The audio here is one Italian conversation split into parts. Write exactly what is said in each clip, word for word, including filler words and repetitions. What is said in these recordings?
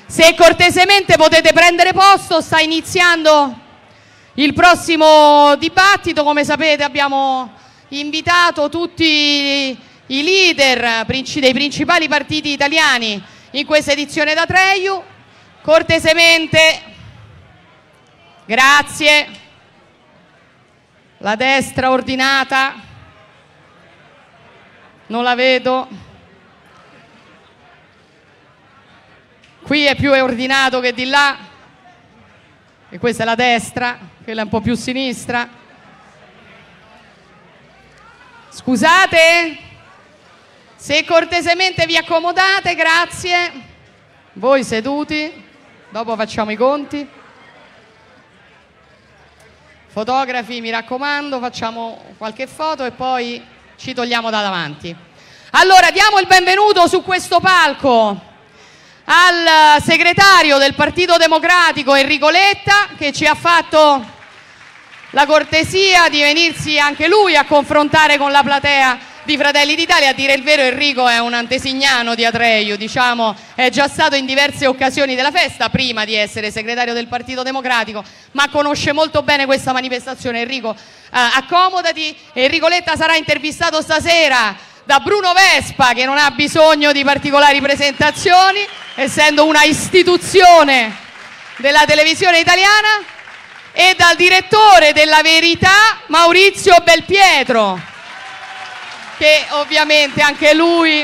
Se cortesemente potete prendere posto, sta iniziando il prossimo dibattito. Come sapete abbiamo invitato tutti i leader dei principali partiti italiani in questa edizione d'Atreju. Cortesemente, grazie, la destra ordinata, non la vedo. Qui è più ordinato che di là, e questa è la destra, quella è un po' più sinistra. Scusate, se cortesemente vi accomodate, grazie. Voi seduti, dopo facciamo i conti. Fotografi, mi raccomando, facciamo qualche foto e poi ci togliamo da davanti. Allora, diamo il benvenuto su questo palco al segretario del Partito Democratico Enrico Letta, che ci ha fatto la cortesia di venirsi anche lui a confrontare con la platea di Fratelli d'Italia. A dire il vero, Enrico è un antesignano di Atreju, diciamo, è già stato in diverse occasioni della festa prima di essere segretario del Partito Democratico, ma conosce molto bene questa manifestazione. Enrico, eh, accomodati. Enrico Letta sarà intervistato stasera da Bruno Vespa, che non ha bisogno di particolari presentazioni, essendo una istituzione della televisione italiana, e dal direttore della Verità Maurizio Belpietro, che ovviamente anche lui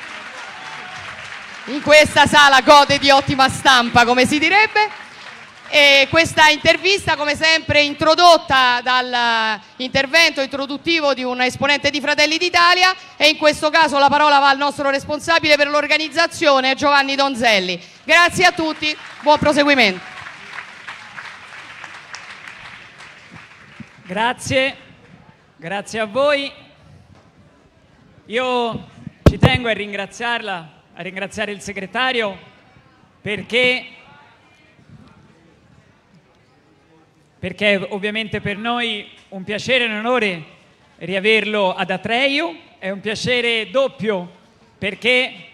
in questa sala gode di ottima stampa, come si direbbe. E questa intervista, come sempre, introdotta dall'intervento introduttivo di un esponente di Fratelli d'Italia, e in questo caso la parola va al nostro responsabile per l'organizzazione, Giovanni Donzelli. Grazie a tutti, buon proseguimento. Grazie, grazie a voi. Io ci tengo a ringraziarla, a ringraziare il segretario, perché perché ovviamente per noi un piacere e un onore riaverlo ad Atreju, è un piacere doppio perché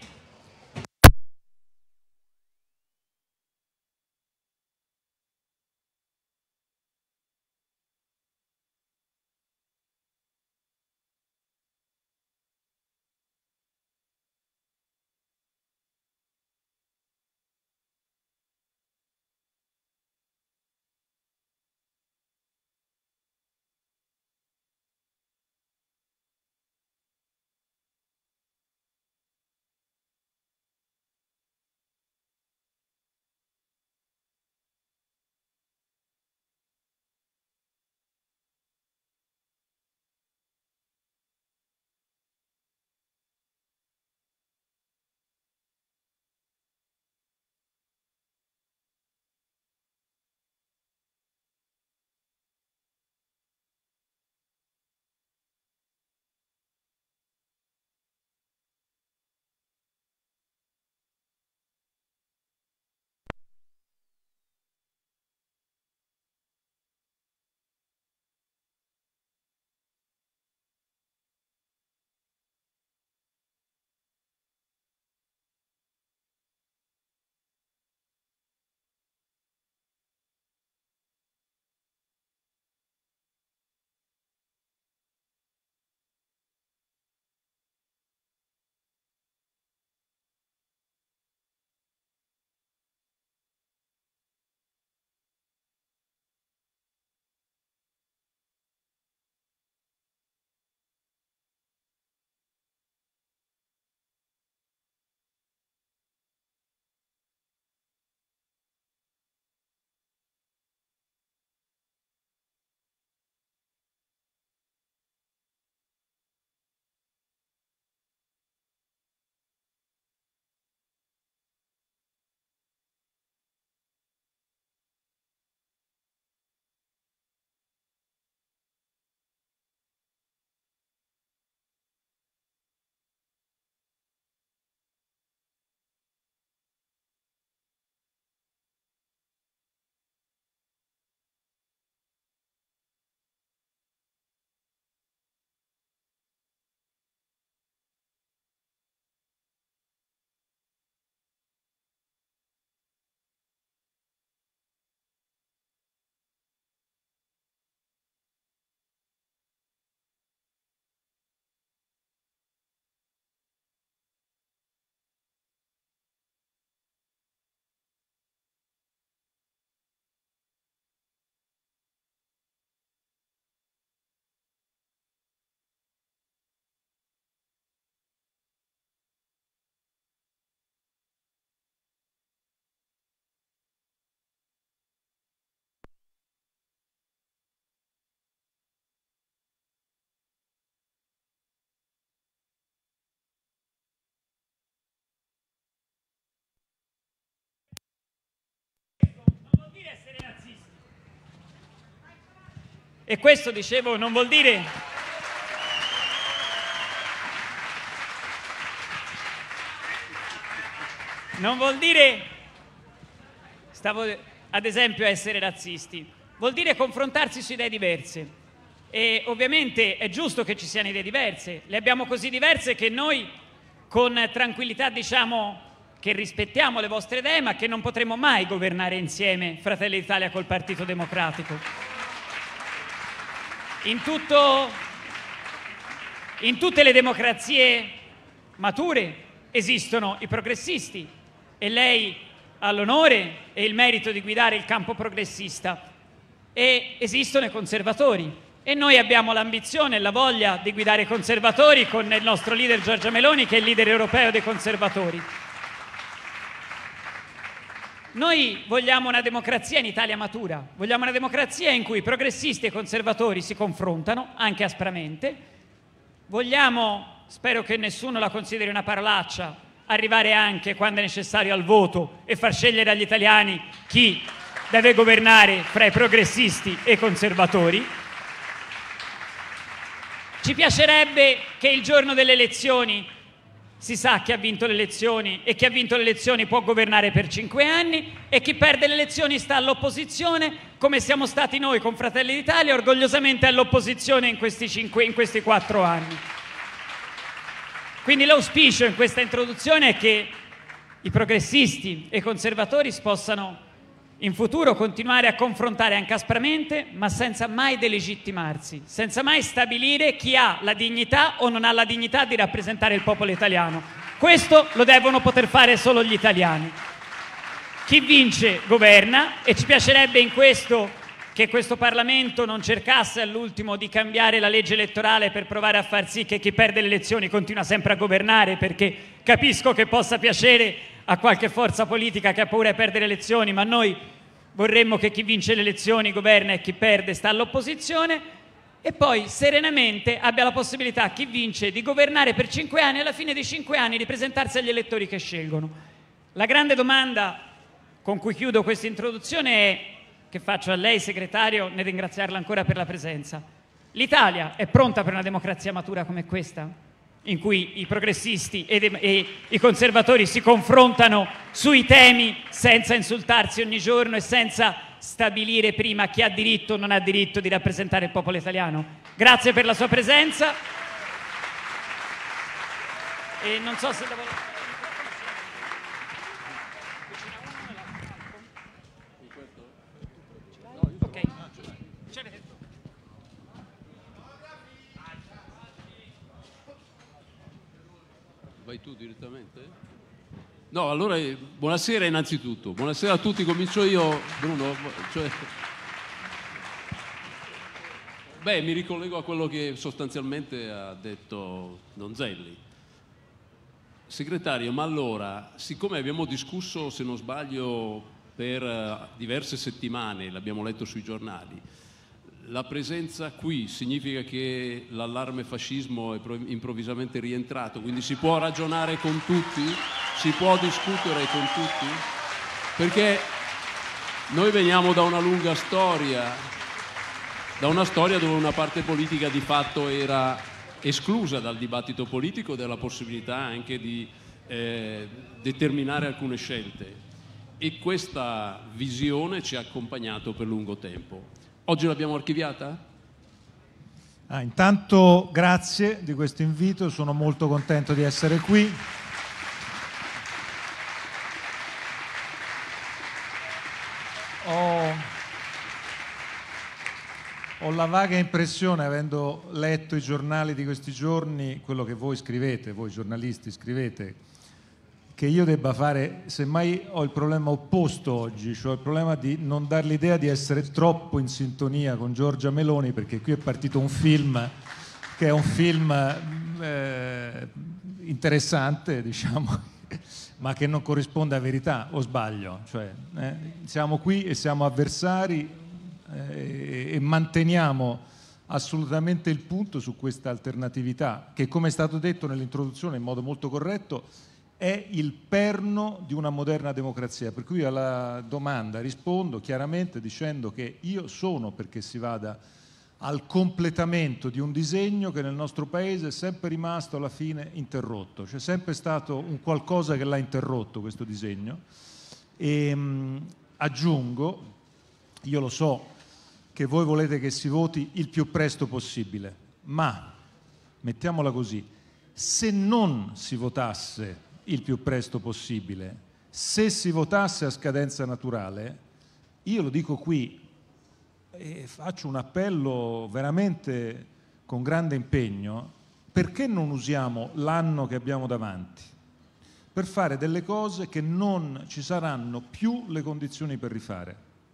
E questo, dicevo, non vuol dire non vuol dire stavo ad esempio essere razzisti, vuol dire confrontarsi su idee diverse. E ovviamente è giusto che ci siano idee diverse, le abbiamo così diverse che noi con tranquillità diciamo che rispettiamo le vostre idee, ma che non potremo mai governare insieme Fratelli d'Italia col Partito Democratico. In, tutto, in tutte le democrazie mature esistono i progressisti e lei ha l'onore e il merito di guidare il campo progressista, e esistono i conservatori e noi abbiamo l'ambizione e la voglia di guidare i conservatori con il nostro leader Giorgia Meloni, che è il leader europeo dei conservatori. Noi vogliamo una democrazia in Italia matura, vogliamo una democrazia in cui progressisti e conservatori si confrontano, anche aspramente. Vogliamo, spero che nessuno la consideri una parolaccia, arrivare anche, quando è necessario, al voto e far scegliere agli italiani chi deve governare fra i progressisti e i conservatori. Ci piacerebbe che il giorno delle elezioni si sa chi ha vinto le elezioni, e chi ha vinto le elezioni può governare per cinque anni, e chi perde le elezioni sta all'opposizione, come siamo stati noi con Fratelli d'Italia, orgogliosamente all'opposizione in questi, cinque, in questi quattro anni. Quindi l'auspicio in questa introduzione è che i progressisti e i conservatori possano in futuro continuare a confrontare anche aspramente, ma senza mai delegittimarsi, senza mai stabilire chi ha la dignità o non ha la dignità di rappresentare il popolo italiano. Questo lo devono poter fare solo gli italiani. Chi vince governa, e ci piacerebbe in questo che questo Parlamento non cercasse all'ultimo di cambiare la legge elettorale per provare a far sì che chi perde le elezioni continua sempre a governare, perché capisco che possa piacere a qualche forza politica che ha paura di perdere le elezioni, ma noi vorremmo che chi vince le elezioni governa e chi perde sta all'opposizione, e poi serenamente abbia la possibilità, chi vince, di governare per cinque anni e alla fine dei cinque anni di presentarsi agli elettori che scelgono. La grande domanda con cui chiudo questa introduzione è, che faccio a lei, segretario, nel ringraziarla ancora per la presenza: l'Italia è pronta per una democrazia matura come questa, in cui i progressisti e, e i conservatori si confrontano sui temi senza insultarsi ogni giorno e senza stabilire prima chi ha diritto o non ha diritto di rappresentare il popolo italiano? Grazie per la sua presenza. E non so se devo... Ok. Vai tu direttamente? No, allora buonasera innanzitutto. Buonasera a tutti, comincio io, Bruno. Cioè... Beh, mi ricollego a quello che sostanzialmente ha detto Donzelli. Segretario, ma allora, siccome abbiamo discusso, se non sbaglio, per diverse settimane, l'abbiamo letto sui giornali, la presenza qui significa che l'allarme fascismo è improvvisamente rientrato, quindi si può ragionare con tutti? Si può discutere con tutti? Perché noi veniamo da una lunga storia, da una storia dove una parte politica di fatto era esclusa dal dibattito politico, della possibilità anche di eh, determinare alcune scelte, e questa visione ci ha accompagnato per lungo tempo. Oggi l'abbiamo archiviata? Ah, intanto grazie di questo invito, sono molto contento di essere qui. Ho, ho la vaga impressione, avendo letto i giornali di questi giorni, quello che voi scrivete, voi giornalisti scrivete, che io debba fare, semmai ho il problema opposto oggi, cioè il problema di non dar l'idea di essere troppo in sintonia con Giorgia Meloni, perché qui è partito un film che è un film eh, interessante, diciamo, ma che non corrisponde a verità, o sbaglio? Cioè, eh, siamo qui e siamo avversari eh, e manteniamo assolutamente il punto su questa alternatività, che, come è stato detto nell'introduzione in modo molto corretto, è il perno di una moderna democrazia. Per cui alla domanda rispondo chiaramente dicendo che io sono perché si vada al completamento di un disegno che nel nostro paese è sempre rimasto alla fine interrotto. C'è sempre stato un qualcosa che l'ha interrotto questo disegno. E mh, aggiungo, io lo so che voi volete che si voti il più presto possibile, ma mettiamola così, se non si votasse il più presto possibile, se si votasse a scadenza naturale, io lo dico qui e faccio un appello veramente con grande impegno, perché non usiamo l'anno che abbiamo davanti per fare delle cose che non ci saranno più le condizioni per rifare?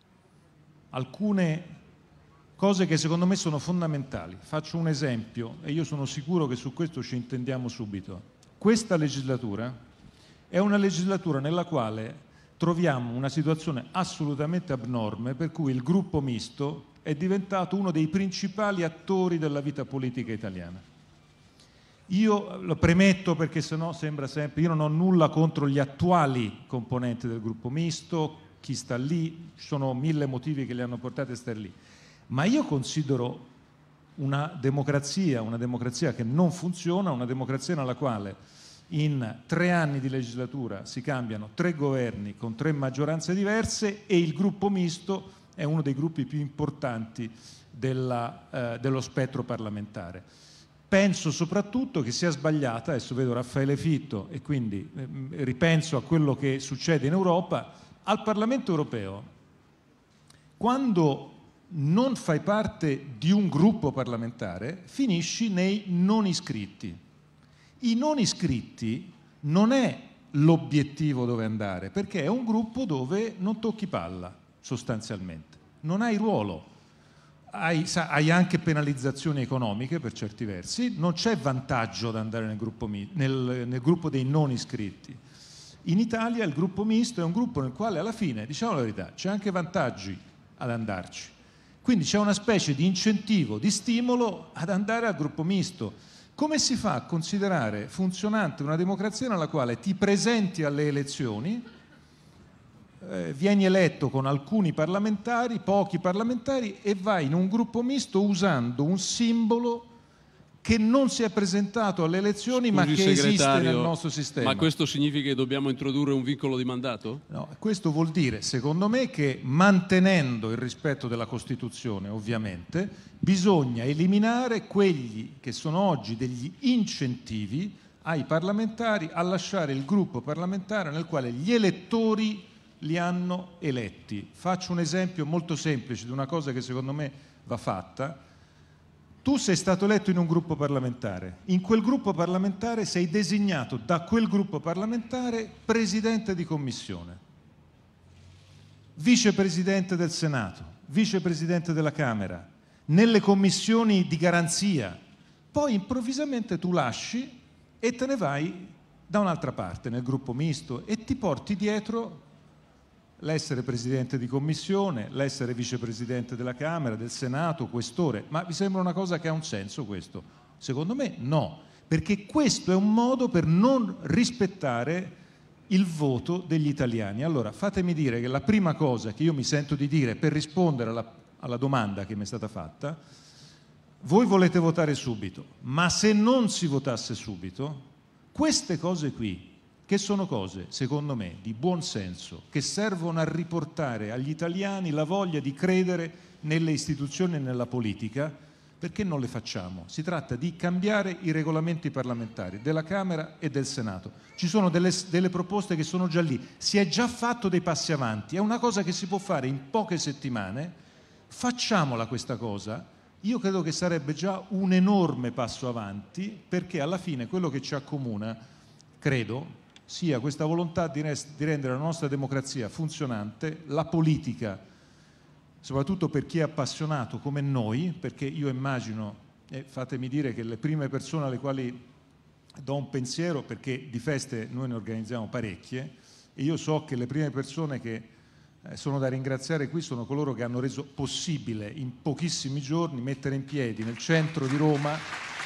Alcune cose che secondo me sono fondamentali. Faccio un esempio e io sono sicuro che su questo ci intendiamo subito. Questa legislatura è una legislatura nella quale troviamo una situazione assolutamente abnorme per cui il gruppo misto è diventato uno dei principali attori della vita politica italiana. Io lo premetto perché sennò sembra sempre, io non ho nulla contro gli attuali componenti del gruppo misto, chi sta lì, ci sono mille motivi che li hanno portati a stare lì, ma io considero una democrazia, una democrazia che non funziona, una democrazia nella quale in tre anni di legislatura si cambiano tre governi con tre maggioranze diverse e il gruppo misto è uno dei gruppi più importanti della, eh, dello spettro parlamentare. Penso soprattutto che sia sbagliata, adesso vedo Raffaele Fitto e quindi eh, ripenso a quello che succede in Europa, al Parlamento europeo, quando non fai parte di un gruppo parlamentare, finisci nei non iscritti. I non iscritti non è l'obiettivo dove andare, perché è un gruppo dove non tocchi palla, sostanzialmente. Non hai ruolo, hai, hai anche penalizzazioni economiche per certi versi, non c'è vantaggio ad andare nel gruppo, nel, nel gruppo dei non iscritti. In Italia il gruppo misto è un gruppo nel quale alla fine, diciamo la verità, c'è anche vantaggi ad andarci. Quindi c'è una specie di incentivo, di stimolo ad andare al gruppo misto. Come si fa a considerare funzionante una democrazia nella quale ti presenti alle elezioni, eh, vieni eletto con alcuni parlamentari, pochi parlamentari, e vai in un gruppo misto usando un simbolo che non si è presentato alle elezioni, Scusi, ma che esiste nel nostro sistema? Ma questo significa che dobbiamo introdurre un vincolo di mandato? No, questo vuol dire, secondo me, che mantenendo il rispetto della Costituzione, ovviamente, bisogna eliminare quelli che sono oggi degli incentivi ai parlamentari a lasciare il gruppo parlamentare nel quale gli elettori li hanno eletti. Faccio un esempio molto semplice di una cosa che secondo me va fatta. Tu sei stato eletto in un gruppo parlamentare, in quel gruppo parlamentare sei designato da quel gruppo parlamentare presidente di commissione, vicepresidente del Senato, vicepresidente della Camera, nelle commissioni di garanzia. Poi improvvisamente tu lasci e te ne vai da un'altra parte, nel gruppo misto, e ti porti dietro l'essere presidente di commissione, l'essere vicepresidente della Camera, del Senato, questore. Ma vi sembra una cosa che ha un senso questo? Secondo me no, perché questo è un modo per non rispettare il voto degli italiani. Allora fatemi dire che la prima cosa che io mi sento di dire per rispondere alla, alla domanda che mi è stata fatta, voi volete votare subito, ma se non si votasse subito, queste cose qui, che sono cose, secondo me, di buon senso, che servono a riportare agli italiani la voglia di credere nelle istituzioni e nella politica, perché non le facciamo? Si tratta di cambiare i regolamenti parlamentari della Camera e del Senato. Ci sono delle, delle proposte che sono già lì, si è già fatto dei passi avanti, è una cosa che si può fare in poche settimane, facciamola questa cosa. Io credo che sarebbe già un enorme passo avanti, perché alla fine quello che ci accomuna, credo, sia questa volontà di, di rendere la nostra democrazia funzionante, la politica, soprattutto per chi è appassionato come noi, perché io immagino, e fatemi dire che le prime persone alle quali do un pensiero, perché di feste noi ne organizziamo parecchie, e io so che le prime persone che eh, sono da ringraziare qui sono coloro che hanno reso possibile in pochissimi giorni mettere in piedi nel centro di Roma,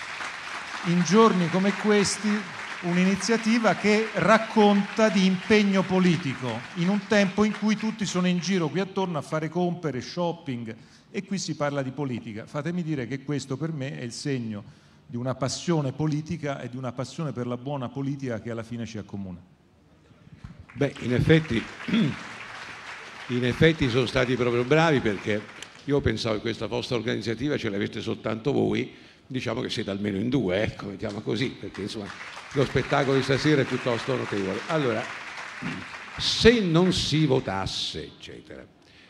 in giorni come questi, un'iniziativa che racconta di impegno politico in un tempo in cui tutti sono in giro qui attorno a fare compere, shopping e qui si parla di politica. Fatemi dire che questo per me è il segno di una passione politica e di una passione per la buona politica che alla fine ci accomuna. Beh, in effetti, in effetti sono stati proprio bravi, perché io pensavo che questa vostra organizzativa ce l'aveste soltanto voi, diciamo che siete almeno in due, ecco, mettiamo così, perché insomma lo spettacolo di stasera è piuttosto notevole. Allora, se non si votasse, eccetera,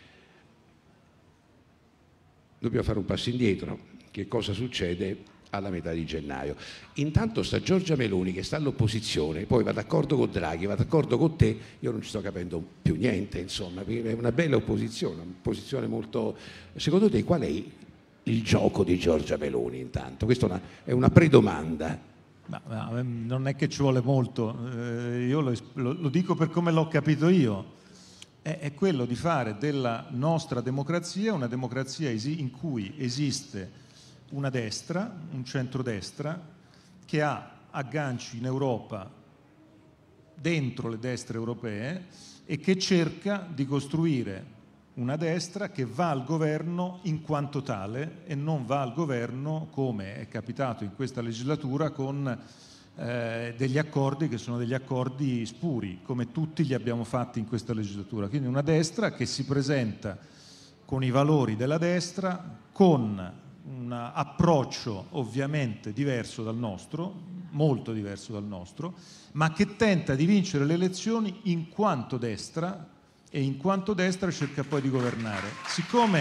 dobbiamo fare un passo indietro. Che cosa succede alla metà di gennaio? Intanto sta Giorgia Meloni che sta all'opposizione, poi va d'accordo con Draghi, va d'accordo con te, io non ci sto capendo più niente, insomma, è una bella opposizione, un'opposizione molto... Secondo te qual è il gioco di Giorgia Meloni intanto? Questa è una, è una predomanda. Ma, ma non è che ci vuole molto, eh, io lo, lo, lo dico per come l'ho capito io, è, è quello di fare della nostra democrazia una democrazia esi- in cui esiste una destra, un centrodestra, che ha agganci in Europa dentro le destre europee e che cerca di costruire una destra che va al governo in quanto tale e non va al governo, come è capitato in questa legislatura, con eh, degli accordi che sono degli accordi spuri, come tutti li abbiamo fatti in questa legislatura. Quindi una destra che si presenta con i valori della destra, con un approccio ovviamente diverso dal nostro, molto diverso dal nostro, ma che tenta di vincere le elezioni in quanto destra, e in quanto destra cerca poi di governare. Siccome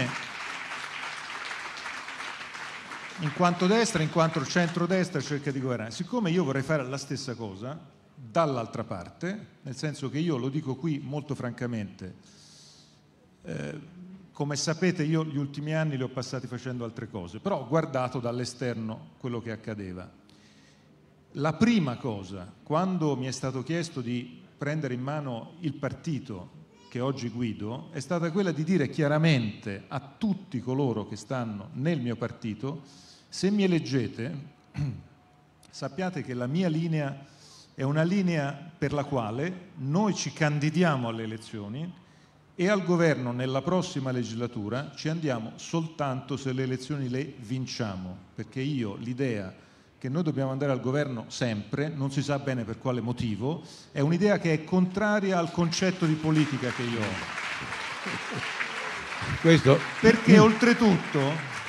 in quanto destra, in quanto centrodestra cerca di governare, siccome io vorrei fare la stessa cosa dall'altra parte, nel senso che io lo dico qui molto francamente, eh, come sapete io gli ultimi anni li ho passati facendo altre cose, però ho guardato dall'esterno quello che accadeva. La prima cosa, quando mi è stato chiesto di prendere in mano il partito che oggi guido, è stata quella di dire chiaramente a tutti coloro che stanno nel mio partito: se mi eleggete, sappiate che la mia linea è una linea per la quale noi ci candidiamo alle elezioni e al governo nella prossima legislatura ci andiamo soltanto se le elezioni le vinciamo, perché io l'idea che noi dobbiamo andare al governo sempre, non si sa bene per quale motivo, è un'idea che è contraria al concetto di politica che io ho. Questo... Perché oltretutto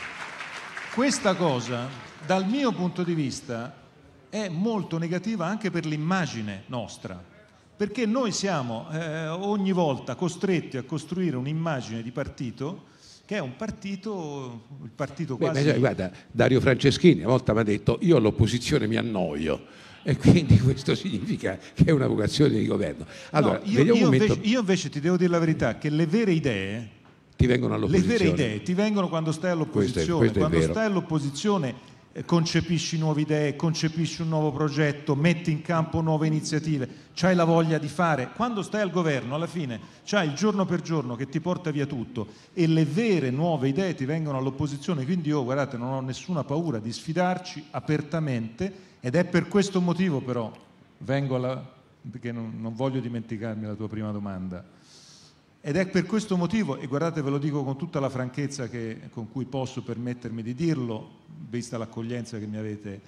questa cosa, dal mio punto di vista, è molto negativa anche per l'immagine nostra, perché noi siamo eh, ogni volta costretti a costruire un'immagine di partito che è un partito, il partito quasi... Beh, guarda, Dario Franceschini una volta mi ha detto: io all'opposizione mi annoio, e quindi questo significa che è una vocazione di governo. Allora, no, io, io, momento... invece, io invece ti devo dire la verità, che le vere idee ti vengono all'opposizione. Le vere idee ti vengono quando stai all'opposizione. Questo è, questo quando stai all'opposizione eh, concepisci nuove idee, concepisci un nuovo progetto, metti in campo nuove iniziative, c'hai la voglia di fare. Quando stai al governo, alla fine c'hai il giorno per giorno che ti porta via tutto e le vere nuove idee ti vengono all'opposizione. Quindi io, guardate, non ho nessuna paura di sfidarci apertamente, ed è per questo motivo però vengo alla... perché non, non voglio dimenticarmi la tua prima domanda. Ed è per questo motivo, e guardate, ve lo dico con tutta la franchezza che, con cui posso permettermi di dirlo, vista l'accoglienza che mi avete,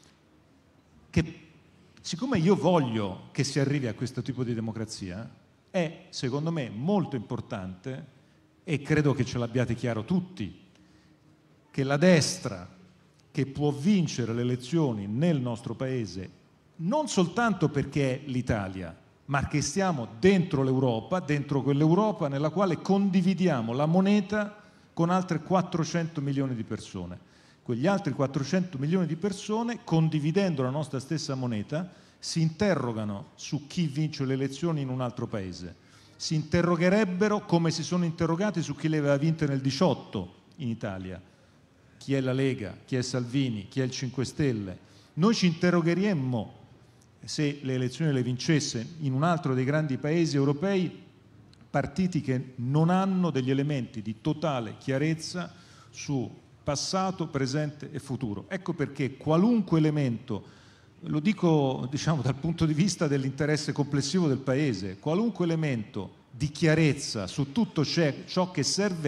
che siccome io voglio che si arrivi a questo tipo di democrazia, è secondo me molto importante, e credo che ce l'abbiate chiaro tutti, che la destra che può vincere le elezioni nel nostro paese, non soltanto perché è l'Italia, ma che stiamo dentro l'Europa, dentro quell'Europa nella quale condividiamo la moneta con altre quattrocento milioni di persone. Quegli altri quattrocento milioni di persone, condividendo la nostra stessa moneta, si interrogano su chi vince le elezioni in un altro paese. Si interrogherebbero come si sono interrogati su chi le aveva vinte nel diciotto in Italia. Chi è la Lega, chi è Salvini, chi è il cinque Stelle. Noi ci interrogheremmo se le elezioni le vincesse in un altro dei grandi paesi europei partiti che non hanno degli elementi di totale chiarezza su passato, presente e futuro. Ecco perché qualunque elemento, lo dico diciamo dal punto di vista dell'interesse complessivo del Paese, qualunque elemento di chiarezza su tutto ciò che serve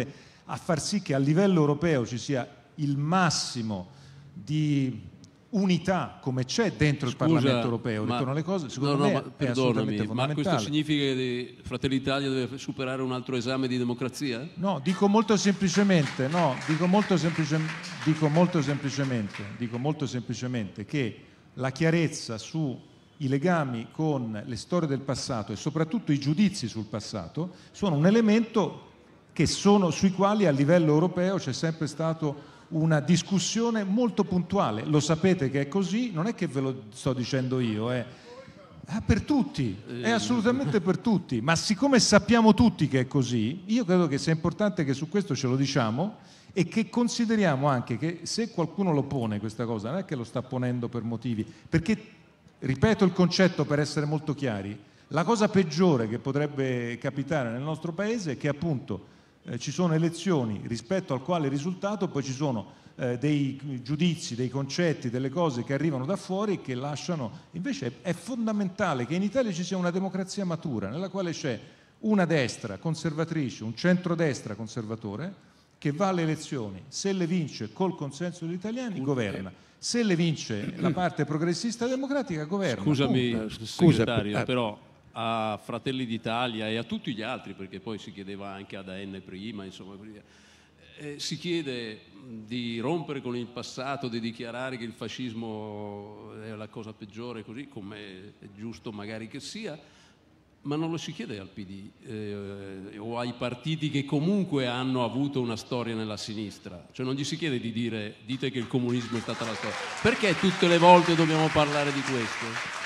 a far sì che a livello europeo ci sia il massimo di unità come c'è dentro Scusa, il Parlamento europeo, ma, dicono le cose, secondo no, no, me ma, è assolutamente ma fondamentale. questo significa che Fratelli d'Italia deve superare un altro esame di democrazia? No, dico molto semplicemente, no, dico molto, semplice, dico molto semplicemente, dico molto semplicemente che la chiarezza sui legami con le storie del passato e soprattutto i giudizi sul passato sono un elemento che sono, sui quali a livello europeo c'è sempre stato una discussione molto puntuale. Lo sapete che è così, non è che ve lo sto dicendo io, è, è per tutti, è assolutamente per tutti, ma siccome sappiamo tutti che è così, io credo che sia importante che su questo ce lo diciamo e che consideriamo anche che se qualcuno lo pone questa cosa, non è che lo sta ponendo per motivi, perché, ripeto il concetto per essere molto chiari, la cosa peggiore che potrebbe capitare nel nostro Paese è che appunto Eh, ci sono elezioni rispetto al quale risultato poi ci sono eh, dei giudizi, dei concetti, delle cose che arrivano da fuori e che lasciano. Invece è, è fondamentale che in Italia ci sia una democrazia matura nella quale c'è una destra conservatrice, un centrodestra conservatore che va alle elezioni, se le vince col consenso degli italiani governa, se le vince la parte progressista democratica governa. Scusami, Punto. segretario, Scusa, però a Fratelli d'Italia e a tutti gli altri, perché poi si chiedeva anche ad A N prima, insomma, eh, si chiede di rompere con il passato, di dichiarare che il fascismo è la cosa peggiore, così come è giusto magari che sia, ma non lo si chiede al P D eh, o ai partiti che comunque hanno avuto una storia nella sinistra, cioè non gli si chiede di dire dite che il comunismo è stata la storia. Perché tutte le volte dobbiamo parlare di questo?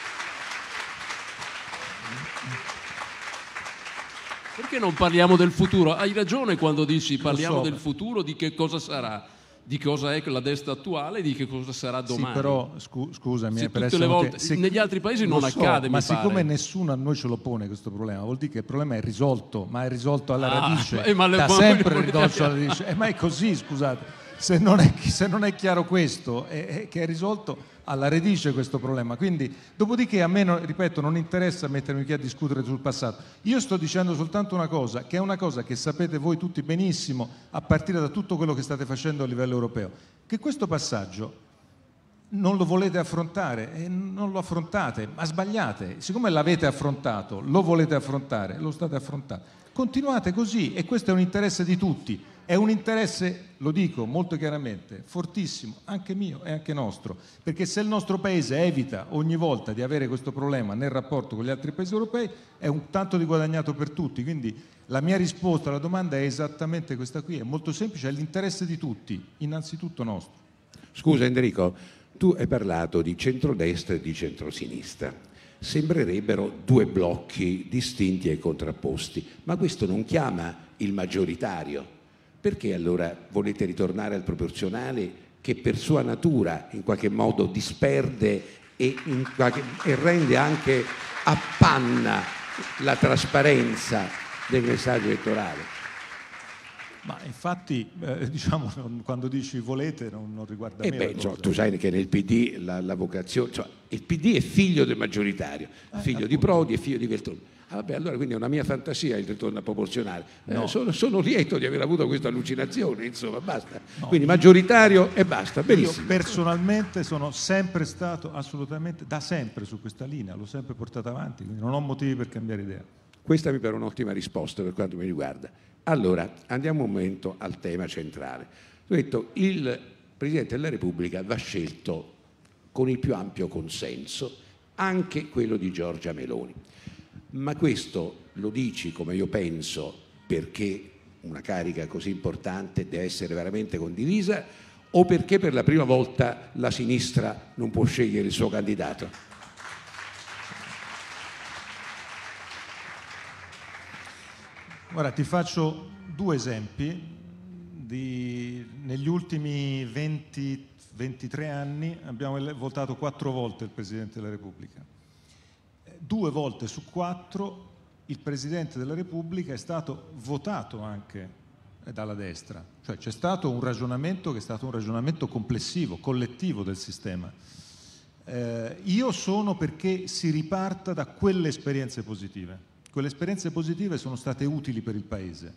Perché non parliamo del futuro? Hai ragione quando dici parliamo so, del futuro, di che cosa sarà, di cosa è la destra attuale, di che cosa sarà domani. Sì, però scu- scusami, Se eh, per tutte essere le volte, molto- se- negli altri paesi lo non so, accade, ma mi siccome pare. nessuno a noi ce lo pone questo problema, vuol dire che il problema è risolto, ma è risolto alla Ah, radice, eh, ma le- da ma- sempre ma- risolto alla radice. Eh, ma è così, scusate. Se non è, se non è chiaro questo, è, è che è risolto alla radice questo problema. Quindi, dopodiché a me, non, ripeto, non interessa mettermi qui a discutere sul passato. Io sto dicendo soltanto una cosa, che è una cosa che sapete voi tutti benissimo, a partire da tutto quello che state facendo a livello europeo, che questo passaggio non lo volete affrontare e non lo affrontate, ma sbagliate. Siccome l'avete affrontato, lo volete affrontare, lo state affrontando. Continuate così e questo è un interesse di tutti. È un interesse, lo dico molto chiaramente, fortissimo, anche mio e anche nostro, perché se il nostro Paese evita ogni volta di avere questo problema nel rapporto con gli altri Paesi europei è un tanto di guadagnato per tutti. Quindi la mia risposta alla domanda è esattamente questa qui, è molto semplice, è l'interesse di tutti, innanzitutto nostro. Scusa Enrico, tu hai parlato di centrodestra e di centrosinistra. Sembrerebbero due blocchi distinti e contrapposti, ma questo non chiama il maggioritario. Perché allora volete ritornare al proporzionale che per sua natura in qualche modo disperde e, in qualche, e rende anche appanna la trasparenza del messaggio elettorale? Ma infatti, eh, diciamo, non- quando dici volete non, non riguarda E me. beh, la insomma, cosa. tu sai che nel P D la, la vocazione, cioè, il P D è figlio del maggioritario, Eh, figlio di Prodi e figlio di Veltroni. Ah, vabbè, allora quindi è una mia fantasia il ritorno al proporzionale. Eh, No. sono, sono lieto di aver avuto questa allucinazione, insomma, basta. Quindi maggioritario e basta, Io benissimo. personalmente sono sempre stato assolutamente, da sempre su questa linea, l'ho sempre portata avanti, quindi non ho motivi per cambiare idea. Questa mi pare un'ottima risposta per quanto mi riguarda. Allora, andiamo un momento al tema centrale. Ho detto, il Presidente della Repubblica va scelto con il più ampio consenso, anche quello di Giorgia Meloni. Ma questo lo dici, come io penso, perché una carica così importante deve essere veramente condivisa o perché per la prima volta la sinistra non può scegliere il suo candidato? Ora ti faccio due esempi. Di, negli ultimi venti ventitré anni abbiamo ele- votato quattro volte il Presidente della Repubblica. Eh, Due volte su quattro il Presidente della Repubblica è stato votato anche eh, dalla destra. Cioè c'è stato un ragionamento che è stato un ragionamento complessivo, collettivo del sistema. Eh, io sono perché si riparta da quelle esperienze positive. Quelle esperienze positive sono state utili per il Paese.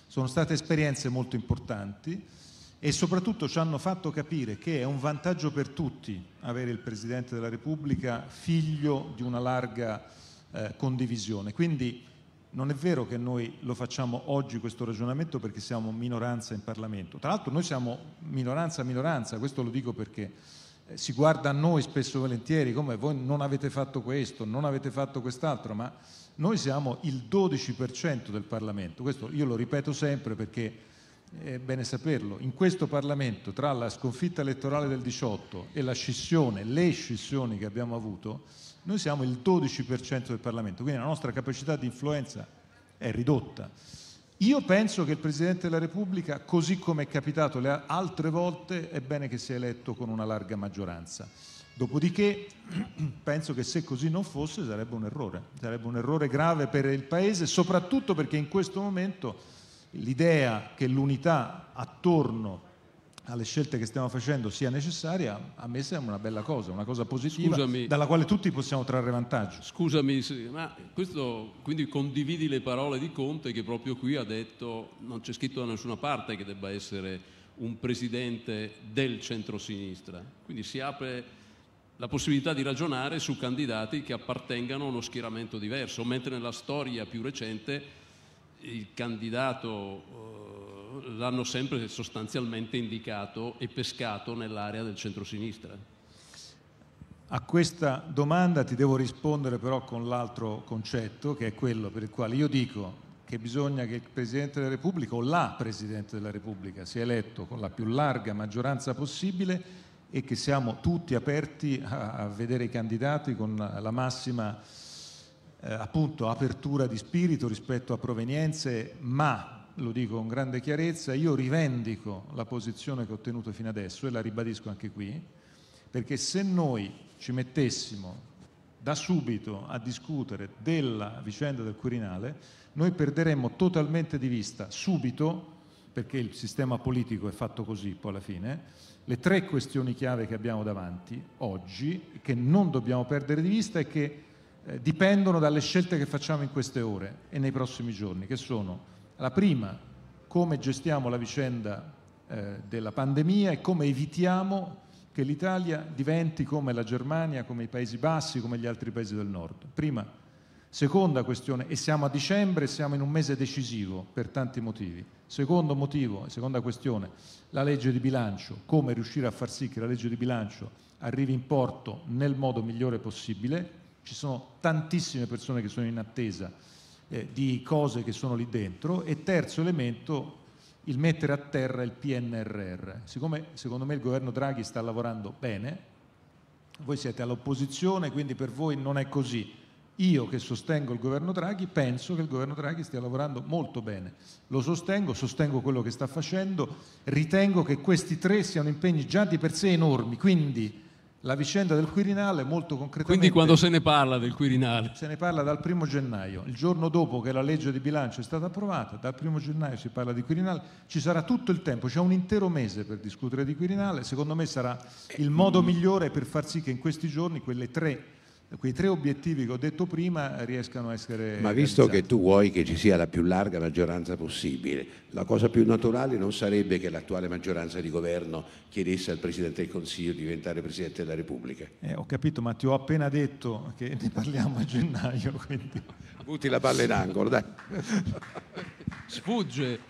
Sono state esperienze molto importanti e soprattutto ci hanno fatto capire che è un vantaggio per tutti avere il Presidente della Repubblica figlio di una larga eh, condivisione. Quindi non è vero che noi lo facciamo oggi questo ragionamento perché siamo minoranza in Parlamento. Tra l'altro noi siamo minoranza minoranza, questo lo dico perché eh, si guarda a noi spesso e volentieri come voi non avete fatto questo, non avete fatto quest'altro, ma noi siamo il dodici per cento del Parlamento. Questo io lo ripeto sempre perché è bene saperlo. In questo Parlamento, tra la sconfitta elettorale del diciotto e la scissione, le scissioni che abbiamo avuto, noi siamo il dodici per cento del Parlamento, quindi la nostra capacità di influenza è ridotta. Io penso che il Presidente della Repubblica, così come è capitato le altre volte, è bene che sia eletto con una larga maggioranza. Dopodiché penso che se così non fosse sarebbe un errore, sarebbe un errore grave per il Paese, soprattutto perché in questo momento l'idea che l'unità attorno alle scelte che stiamo facendo sia necessaria, a me sembra una bella cosa, una cosa positiva, Scusami. dalla quale tutti possiamo trarre vantaggio. Scusami, ma questo, quindi condividi le parole di Conte che proprio qui ha detto non c'è scritto da nessuna parte che debba essere un presidente del centrosinistra, quindi si apre la possibilità di ragionare su candidati che appartengano a uno schieramento diverso, mentre nella storia più recente il candidato eh, l'hanno sempre sostanzialmente indicato e pescato nell'area del centrosinistra. A questa domanda ti devo rispondere però con l'altro concetto, che è quello per il quale io dico che bisogna che il Presidente della Repubblica o la Presidente della Repubblica sia eletto con la più larga maggioranza possibile e che siamo tutti aperti a, a vedere i candidati con la massima eh, appunto apertura di spirito rispetto a provenienze, ma, lo dico con grande chiarezza, io rivendico la posizione che ho tenuto fino adesso e la ribadisco anche qui, perché se noi ci mettessimo da subito a discutere della vicenda del Quirinale, noi perderemmo totalmente di vista subito, perché il sistema politico è fatto così poi alla fine, le tre questioni chiave che abbiamo davanti oggi, che non dobbiamo perdere di vista e che eh, dipendono dalle scelte che facciamo in queste ore e nei prossimi giorni, che sono la prima, come gestiamo la vicenda eh, della pandemia e come evitiamo che l'Italia diventi come la Germania, come i Paesi Bassi, come gli altri paesi del nord. Prima. Seconda questione, e siamo a dicembre, siamo in un mese decisivo per tanti motivi. Secondo motivo, seconda questione, la legge di bilancio, come riuscire a far sì che la legge di bilancio arrivi in porto nel modo migliore possibile. Ci sono tantissime persone che sono in attesa eh, di cose che sono lì dentro. E terzo elemento, il mettere a terra il P N R R. Siccome secondo me il governo Draghi sta lavorando bene, voi siete all'opposizione, quindi per voi non è così. Io che sostengo il governo Draghi penso che il governo Draghi stia lavorando molto bene. Lo sostengo, sostengo quello che sta facendo, ritengo che questi tre siano impegni già di per sé enormi, quindi la vicenda del Quirinale molto concretamente... Quindi quando se ne parla del Quirinale? Se ne parla dal primo gennaio, il giorno dopo che la legge di bilancio è stata approvata, dal primo gennaio si parla di Quirinale, ci sarà tutto il tempo, c'è un intero mese per discutere di Quirinale, secondo me sarà il modo migliore per far sì che in questi giorni quelle tre quei tre obiettivi che ho detto prima riescano a essere Ma visto realizzati. che tu vuoi che ci sia la più larga maggioranza possibile, la cosa più naturale non sarebbe che l'attuale maggioranza di governo chiedesse al Presidente del Consiglio di diventare Presidente della Repubblica? Eh, ho capito, ma ti ho appena detto che ne parliamo a gennaio, quindi... Butti la palla in angolo, dai. Sfugge.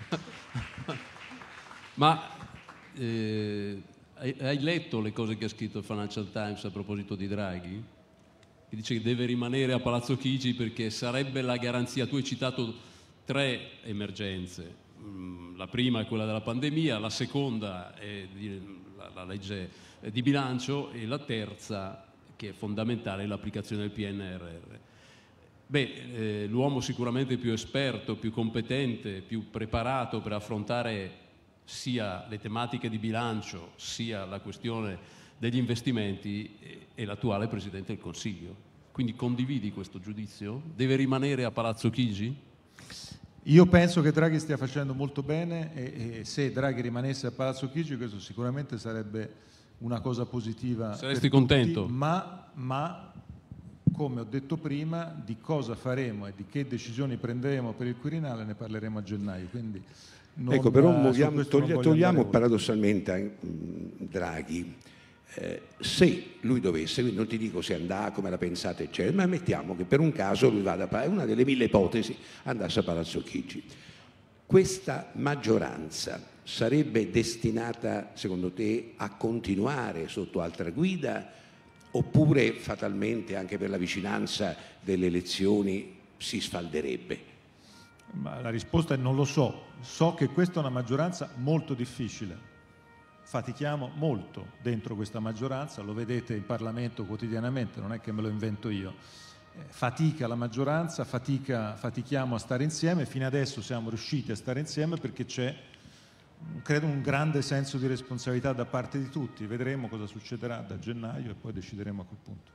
Ma eh, hai, hai letto le cose che ha scritto il Financial Times a proposito di Draghi? Che dice che deve rimanere a Palazzo Chigi perché sarebbe la garanzia. Tu hai citato tre emergenze, la prima è quella della pandemia, la seconda è la, la legge di bilancio e la terza, che è fondamentale, è l'applicazione del P N R R. Beh, eh, l'uomo sicuramente più esperto, più competente, più preparato per affrontare sia le tematiche di bilancio sia la questione degli investimenti è l'attuale Presidente del Consiglio. Quindi condividi questo giudizio? Deve rimanere a Palazzo Chigi? Io penso che Draghi stia facendo molto bene e, e se Draghi rimanesse a Palazzo Chigi questo sicuramente sarebbe una cosa positiva. Saresti contento? Tutti, ma, ma come ho detto prima, di cosa faremo e di che decisioni prenderemo per il Quirinale ne parleremo a gennaio. Quindi non, ecco, però uh, muoviamo, togli, togliamo andare paradossalmente mh, Draghi. Eh, se lui dovesse, quindi non ti dico se andrà, come la pensate, eccetera, ma mettiamo che per un caso lui vada a, è una delle mille ipotesi, andasse a Palazzo Chigi. Questa maggioranza sarebbe destinata, secondo te, a continuare sotto altra guida, oppure fatalmente, anche per la vicinanza delle elezioni, si sfalderebbe? Ma la risposta è non lo so. So che questa è una maggioranza molto difficile. Fatichiamo molto dentro questa maggioranza, lo vedete in Parlamento quotidianamente, non è che me lo invento io. Eh, fatica la maggioranza, fatica, fatichiamo a stare insieme, fino adesso siamo riusciti a stare insieme perché c'è, credo, un grande senso di responsabilità da parte di tutti. Vedremo cosa succederà da gennaio e poi decideremo a quel punto.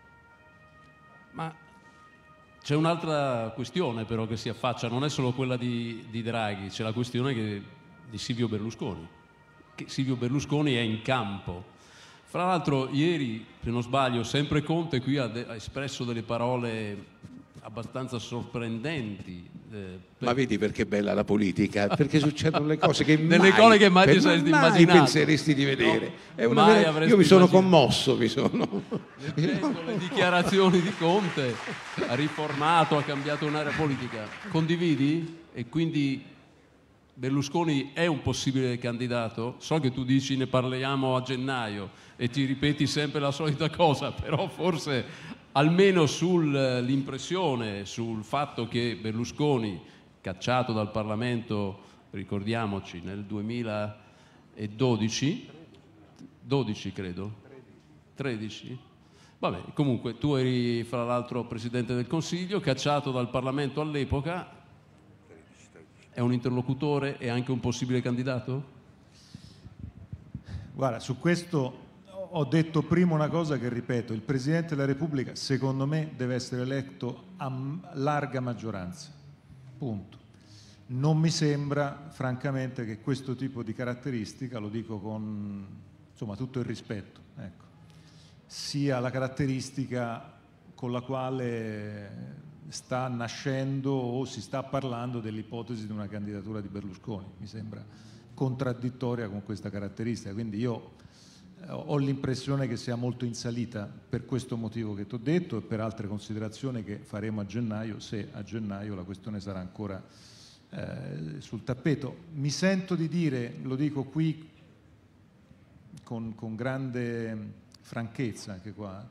Ma c'è un'altra questione però che si affaccia, non è solo quella di, di Draghi, c'è la questione che, di Silvio Berlusconi. Che Silvio Berlusconi è in campo. Fra l'altro ieri, se non sbaglio, sempre Conte qui ha, de- ha espresso delle parole abbastanza sorprendenti. Eh, per... Ma vedi perché è bella la politica? Perché succedono le cose che delle mai, cose che mai per, ti saresti mai immaginato. penseresti di vedere. No, è una mai vera... avresti Io mi sono immaginato. commosso, mi sono... Leggendo le dichiarazioni di Conte, ha riformato, ha cambiato un'area politica. Condividi? E quindi Berlusconi è un possibile candidato? So che tu dici ne parliamo a gennaio e ti ripeti sempre la solita cosa, però forse almeno sull'impressione, sul fatto che Berlusconi, cacciato dal Parlamento, ricordiamoci, nel duemiladodici, dodici credo, tredici, vabbè, comunque tu eri fra l'altro Presidente del Consiglio, cacciato dal Parlamento all'epoca. È un interlocutore e anche un possibile candidato? Guarda, su questo ho detto prima una cosa che ripeto: il Presidente della Repubblica secondo me deve essere eletto a larga maggioranza, punto. Non mi sembra francamente che questo tipo di caratteristica, lo dico con insomma tutto il rispetto, ecco, sia la caratteristica con la quale sta nascendo o si sta parlando dell'ipotesi di una candidatura di Berlusconi. Mi sembra contraddittoria con questa caratteristica, quindi io ho l'impressione che sia molto in salita per questo motivo che ti ho detto e per altre considerazioni che faremo a gennaio, se a gennaio la questione sarà ancora eh, sul tappeto. Mi sento di dire, lo dico qui con, con grande franchezza anche qua,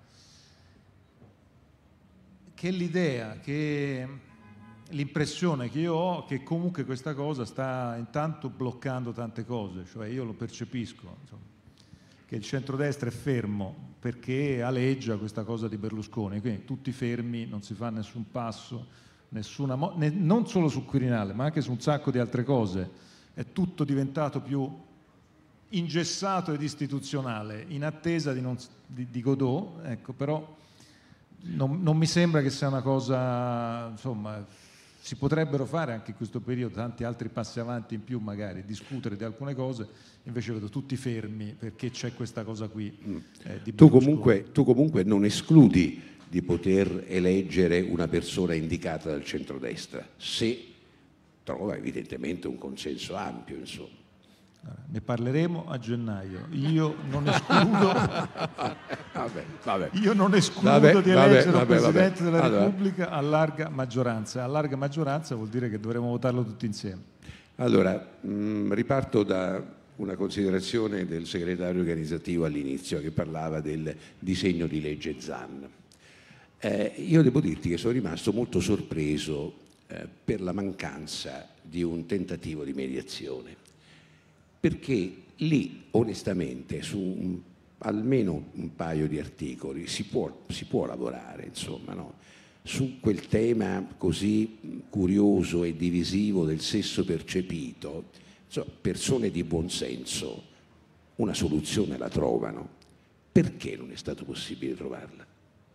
che l'idea, che l'impressione che io ho che comunque questa cosa sta intanto bloccando tante cose, cioè io lo percepisco, insomma, che il centrodestra è fermo perché aleggia questa cosa di Berlusconi, quindi tutti fermi, non si fa nessun passo, nessuna mo- ne- non solo sul Quirinale ma anche su un sacco di altre cose, è tutto diventato più ingessato ed istituzionale in attesa di, non, di, di Godot, ecco, però Non, non mi sembra che sia una cosa, insomma, si potrebbero fare anche in questo periodo tanti altri passi avanti in più, magari discutere di alcune cose, invece vedo tutti fermi perché c'è questa cosa qui. Eh, di tu, comunque, tu comunque non escludi di poter eleggere una persona indicata dal centrodestra, se trova evidentemente un consenso ampio, insomma. Ne parleremo a gennaio. Io non escludo, vabbè, vabbè. Io non escludo vabbè, di eleggere vabbè, il Presidente vabbè. della Allora. Repubblica a larga maggioranza. A larga maggioranza vuol dire che dovremo votarlo tutti insieme. Allora, mh, riparto da una considerazione del segretario organizzativo all'inizio che parlava del disegno di legge Zan. Eh, io devo dirti che sono rimasto molto sorpreso eh, per la mancanza di un tentativo di mediazione. Perché lì onestamente su un, almeno un paio di articoli si può, si può lavorare, insomma, no? Su quel tema così curioso e divisivo del sesso percepito, insomma, persone di buon senso una soluzione la trovano. Perché non è stato possibile trovarla?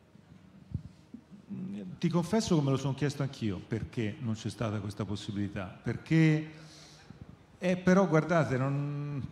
Ti confesso che me lo sono chiesto anch'io, perché non c'è stata questa possibilità, perché Eh, però guardate, non...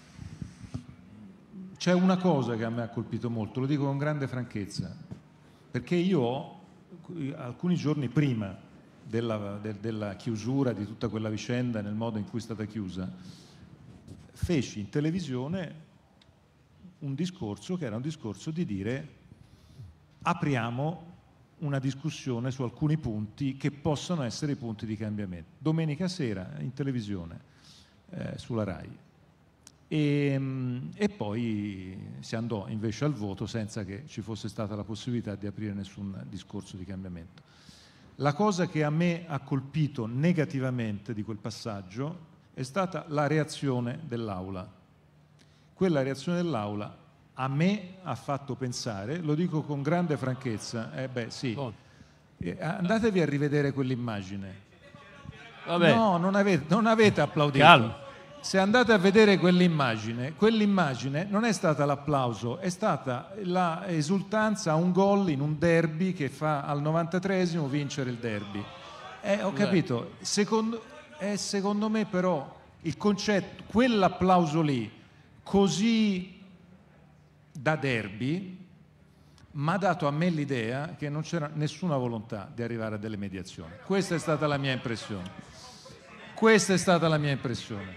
c'è una cosa che a me ha colpito molto, lo dico con grande franchezza. perché io alcuni giorni prima della, de, della chiusura di tutta quella vicenda nel modo in cui è stata chiusa, feci in televisione un discorso che era un discorso di dire apriamo una discussione su alcuni punti che possono essere i punti di cambiamento. Domenica sera in televisione, eh, sulla Rai. E, e poi si andò invece al voto senza che ci fosse stata la possibilità di aprire nessun discorso di cambiamento. La cosa che a me ha colpito negativamente di quel passaggio è stata la reazione dell'Aula. Quella reazione dell'Aula a me ha fatto pensare, lo dico con grande franchezza, eh beh sì, eh, andatevi a rivedere quell'immagine. Vabbè. No, non avete, non avete applaudito. Calma. Se andate a vedere quell'immagine, quell'immagine non è stata l'applauso, è stata l'esultanza a un gol in un derby che fa al novantatreesimo vincere il derby. Eh, ho capito, secondo, eh, secondo me però il concetto, quell'applauso lì, così da derby, mi ha dato a me l'idea che non c'era nessuna volontà di arrivare a delle mediazioni. Questa è stata la mia impressione. Questa è stata la mia impressione.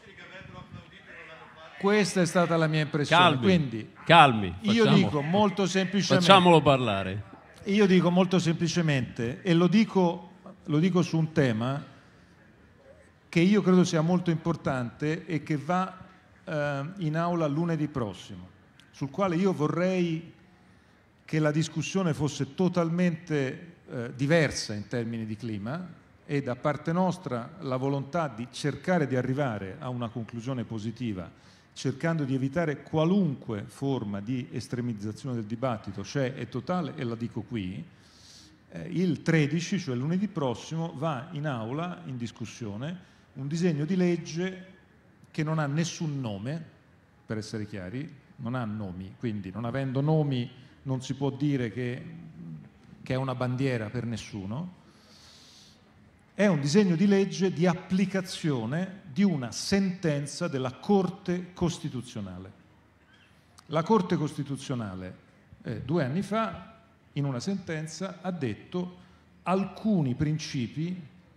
Questa è stata la mia impressione. Calmi, Quindi calmi. Io Facciamo, dico molto semplicemente. Facciamolo parlare. Io dico molto semplicemente, e lo dico, lo dico su un tema che io credo sia molto importante e che va eh, in aula lunedì prossimo, sul quale io vorrei che la discussione fosse totalmente eh, diversa in termini di clima, e da parte nostra la volontà di cercare di arrivare a una conclusione positiva, cercando di evitare qualunque forma di estremizzazione del dibattito, c'è e totale, e la dico qui. Eh, il tredici, cioè lunedì prossimo, va in aula, in discussione, un disegno di legge che non ha nessun nome, per essere chiari, non ha nomi, quindi non avendo nomi non si può dire che, che è una bandiera per nessuno. È un disegno di legge di applicazione di una sentenza della Corte Costituzionale. La Corte Costituzionale eh, due anni fa, in una sentenza, ha detto alcuni principi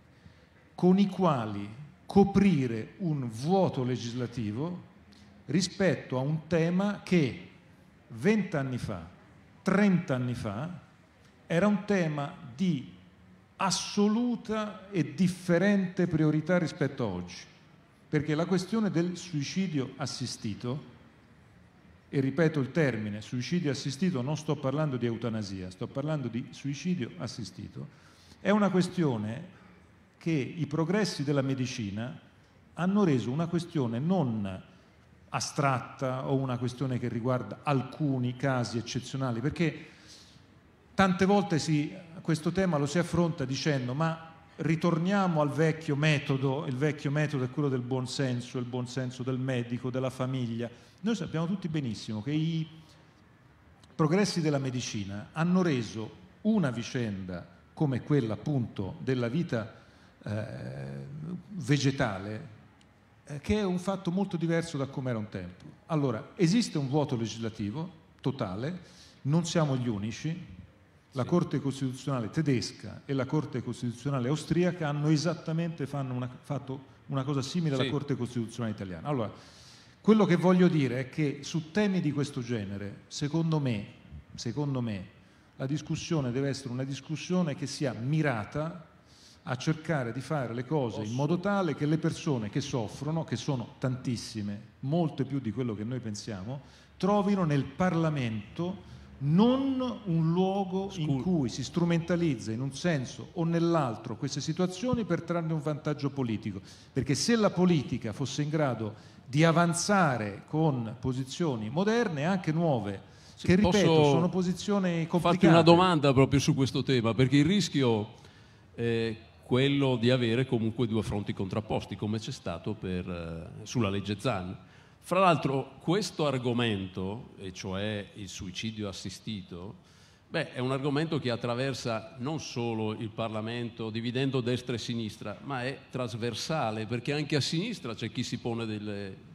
con i quali coprire un vuoto legislativo rispetto a un tema che vent'anni fa, trent'anni fa, era un tema di assoluta e differente priorità rispetto a oggi, perché la questione del suicidio assistito, e ripeto il termine, suicidio assistito, non sto parlando di eutanasia, sto parlando di suicidio assistito, è una questione che i progressi della medicina hanno reso una questione non astratta o una questione che riguarda alcuni casi eccezionali, perché tante volte si, questo tema lo si affronta dicendo ma ritorniamo al vecchio metodo, il vecchio metodo è quello del buonsenso, il buonsenso del medico, della famiglia. Noi sappiamo tutti benissimo che i progressi della medicina hanno reso una vicenda come quella appunto della vita eh, vegetale, eh, che è un fatto molto diverso da come era un tempo. Allora, esiste un vuoto legislativo totale, non siamo gli unici. La Corte Costituzionale tedesca e la Corte Costituzionale austriaca hanno esattamente fanno una, fatto una cosa simile alla sì. Corte Costituzionale italiana. Allora, quello che voglio dire è che su temi di questo genere, secondo me, secondo me, la discussione deve essere una discussione che sia mirata a cercare di fare le cose Posso? in modo tale che le persone che soffrono, che sono tantissime, molte più di quello che noi pensiamo, trovino nel Parlamento non un luogo Scusa. in cui si strumentalizza in un senso o nell'altro queste situazioni per trarne un vantaggio politico, perché se la politica fosse in grado di avanzare con posizioni moderne e anche nuove, sì, che ripeto sono posizioni complicate. Farti una domanda proprio su questo tema, perché il rischio è quello di avere comunque due fronti contrapposti, come c'è stato per, sulla legge Zan. Fra l'altro questo argomento, e cioè il suicidio assistito, beh, è un argomento che attraversa non solo il Parlamento dividendo destra e sinistra, ma è trasversale, perché anche a sinistra c'è chi si pone delle,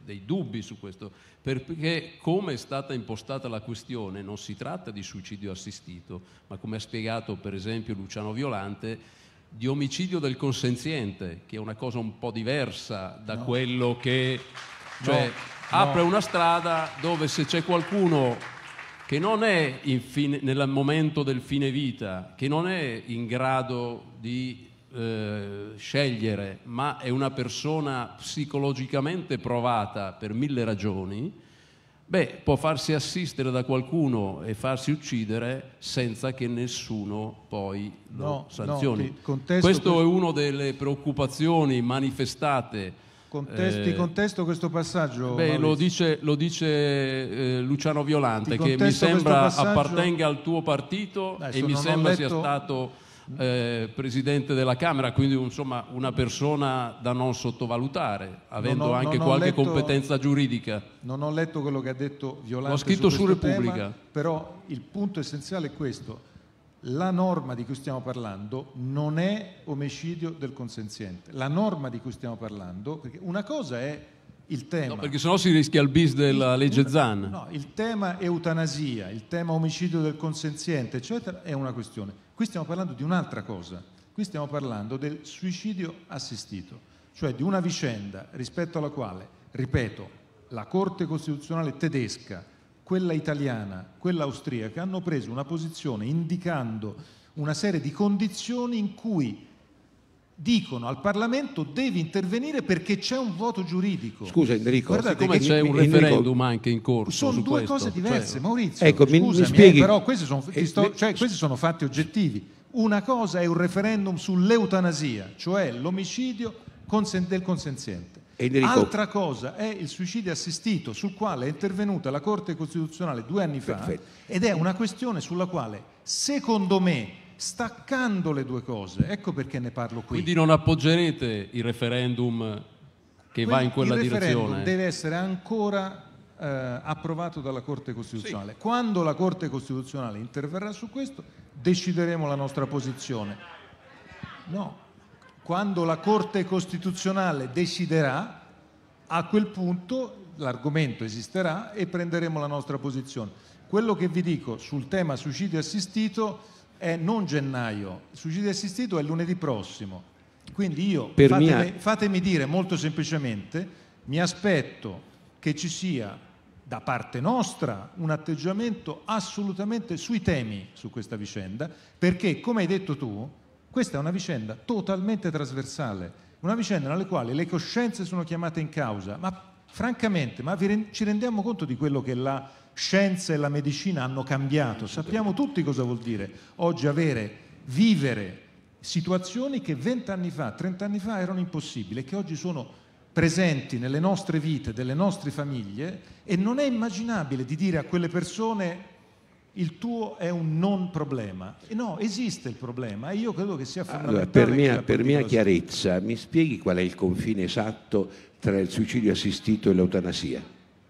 dei dubbi su questo, perché come è stata impostata la questione non si tratta di suicidio assistito, ma come ha spiegato per esempio Luciano Violante, di omicidio del consenziente, che è una cosa un po' diversa da no. quello che cioè, no, apre no. una strada dove se c'è qualcuno che non è in fine, nel momento del fine vita, che non è in grado di eh, scegliere, ma è una persona psicologicamente provata per mille ragioni, beh, può farsi assistere da qualcuno e farsi uccidere senza che nessuno poi lo no, sanzioni. No, Questo questo... è una delle preoccupazioni manifestate. Contesti, eh, contesto questo passaggio? Beh, lo dice, lo dice eh, Luciano Violante, che mi sembra passaggio... appartenga al tuo partito. Adesso e mi sembra letto... sia stato eh, presidente della Camera, quindi insomma una persona da non sottovalutare, avendo non ho, anche non qualche letto, competenza giuridica. Non ho letto quello che ha detto Violante. L'ho scritto su, su Repubblica. Tema, però il punto essenziale è questo. La norma di cui stiamo parlando non è omicidio del consenziente. La norma di cui stiamo parlando, perché una cosa è il tema... No, perché sennò si rischia il bis della il, legge Zan. No, il tema eutanasia, il tema omicidio del consenziente, eccetera, è una questione. Qui stiamo parlando di un'altra cosa. Qui stiamo parlando del suicidio assistito, cioè di una vicenda rispetto alla quale, ripeto, la Corte Costituzionale tedesca, quella italiana, quella austriaca, hanno preso una posizione indicando una serie di condizioni in cui dicono al Parlamento devi intervenire perché c'è un voto giuridico. Scusa Enrico, guardate come c'è un referendum anche in corso. Sono su due questo. cose diverse, cioè, Maurizio. Ecco, scusami, mi, mi spieghi... eh, però questi sono, sto, cioè, questi sono fatti oggettivi. Una cosa è un referendum sull'eutanasia, cioè l'omicidio del consenziente. Enrico. Altra cosa è il suicidio assistito, sul quale è intervenuta la Corte Costituzionale due anni fa. Perfetto. Ed è una questione sulla quale, secondo me, staccando le due cose, ecco perché ne parlo qui. Quindi non appoggerete il referendum che va in quella direzione? Il referendum deve essere ancora eh, approvato dalla Corte Costituzionale. Sì. Quando la Corte Costituzionale interverrà su questo, decideremo la nostra posizione. No. Quando la Corte Costituzionale deciderà, a quel punto l'argomento esisterà e prenderemo la nostra posizione. Quello che vi dico sul tema suicidio assistito è non gennaio, il suicidio assistito è lunedì prossimo. Quindi io, fatemi, mia... fatemi dire molto semplicemente, mi aspetto che ci sia da parte nostra un atteggiamento assolutamente sui temi su questa vicenda, perché, come hai detto tu, questa è una vicenda totalmente trasversale, una vicenda nella quale le coscienze sono chiamate in causa, ma francamente ma ci rendiamo conto di quello che la scienza e la medicina hanno cambiato? Sappiamo tutti cosa vuol dire oggi avere, vivere situazioni che vent'anni fa, trent'anni fa erano impossibili e che oggi sono presenti nelle nostre vite, delle nostre famiglie, e non è immaginabile di dire a quelle persone il tuo è un non problema. E no, esiste il problema e io credo che sia fondamentale. Allora, per mia, per mia chiarezza, mi spieghi qual è il confine esatto tra il suicidio assistito e l'eutanasia?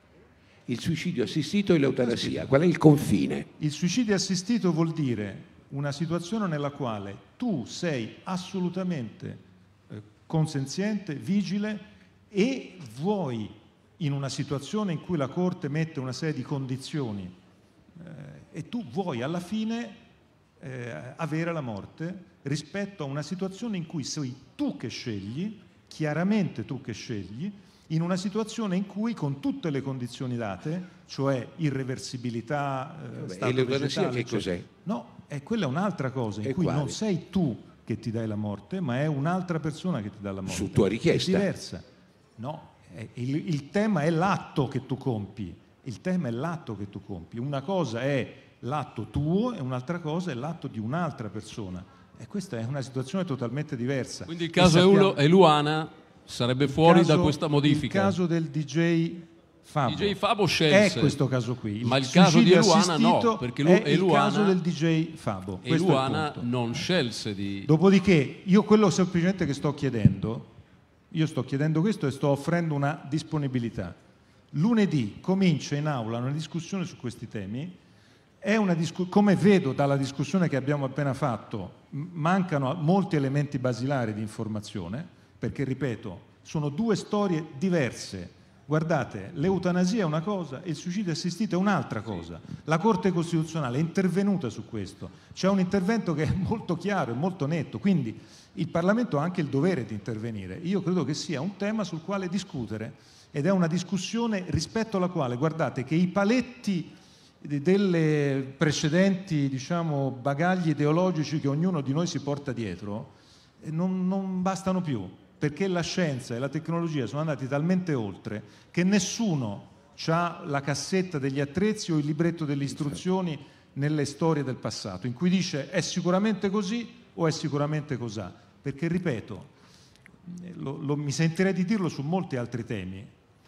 Il suicidio assistito e l'eutanasia, qual è il confine? Il suicidio assistito vuol dire una situazione nella quale tu sei assolutamente eh, consenziente, vigile e vuoi, in una situazione in cui la Corte mette una serie di condizioni, eh, e tu vuoi alla fine eh, avere la morte rispetto a una situazione in cui sei tu che scegli, chiaramente tu che scegli, in una situazione in cui con tutte le condizioni date, cioè irreversibilità, eh, stato e l'eutanasia vegetale, che cos'è? No, è quella è un'altra cosa, in e cui quale? Non sei tu che ti dai la morte, ma è un'altra persona che ti dà la morte. Su tua richiesta. È diversa. No, è, il, il tema è l'atto che tu compi. Il tema è l'atto che tu compi. Una cosa è l'atto tuo e un'altra cosa è l'atto di un'altra persona. E questa è una situazione totalmente diversa. Quindi il caso sappiamo... Eluana sarebbe fuori caso, da questa modifica. Il caso del D J Fabo. D J Fabo scelse. È questo caso qui. Il ma il caso di Eluana no, perché è Eluana, il caso del D J Fabo. Eluana non scelse di... Dopodiché, io quello semplicemente che sto chiedendo, io sto chiedendo questo e sto offrendo una disponibilità. Lunedì comincia in aula una discussione su questi temi. È una discu- come vedo dalla discussione che abbiamo appena fatto, mancano molti elementi basilari di informazione, perché, ripeto, sono due storie diverse. Guardate, l'eutanasia è una cosa e il suicidio assistito è un'altra cosa. La Corte Costituzionale è intervenuta su questo. C'è un intervento che è molto chiaro e molto netto, quindi il Parlamento ha anche il dovere di intervenire. Io credo che sia un tema sul quale discutere ed è una discussione rispetto alla quale, guardate, che i paletti delle precedenti, diciamo, bagagli ideologici che ognuno di noi si porta dietro non, non bastano più, perché la scienza e la tecnologia sono andati talmente oltre che nessuno ha la cassetta degli attrezzi o il libretto delle istruzioni nelle storie del passato, in cui dice è sicuramente così o è sicuramente cosà. Perché, ripeto, lo, lo, mi sentirei di dirlo su molti altri temi,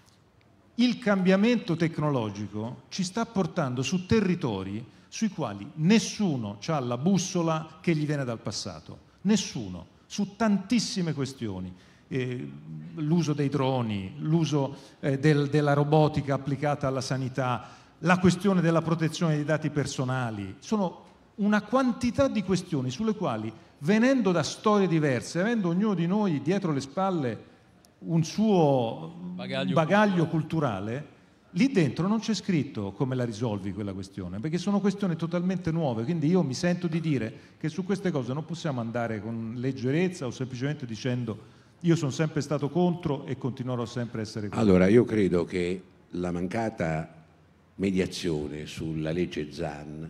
il cambiamento tecnologico ci sta portando su territori sui quali nessuno ha la bussola che gli viene dal passato, nessuno. Su tantissime questioni, eh, l'uso dei droni, l'uso eh, del, della robotica applicata alla sanità, la questione della protezione dei dati personali, sono una quantità di questioni sulle quali, venendo da storie diverse, avendo ognuno di noi dietro le spalle un suo bagaglio, bagaglio culturale, lì dentro non c'è scritto come la risolvi quella questione, perché sono questioni totalmente nuove, quindi io mi sento di dire che su queste cose non possiamo andare con leggerezza o semplicemente dicendo io sono sempre stato contro e continuerò sempre a essere contro. Allora, io credo che la mancata mediazione sulla legge Zan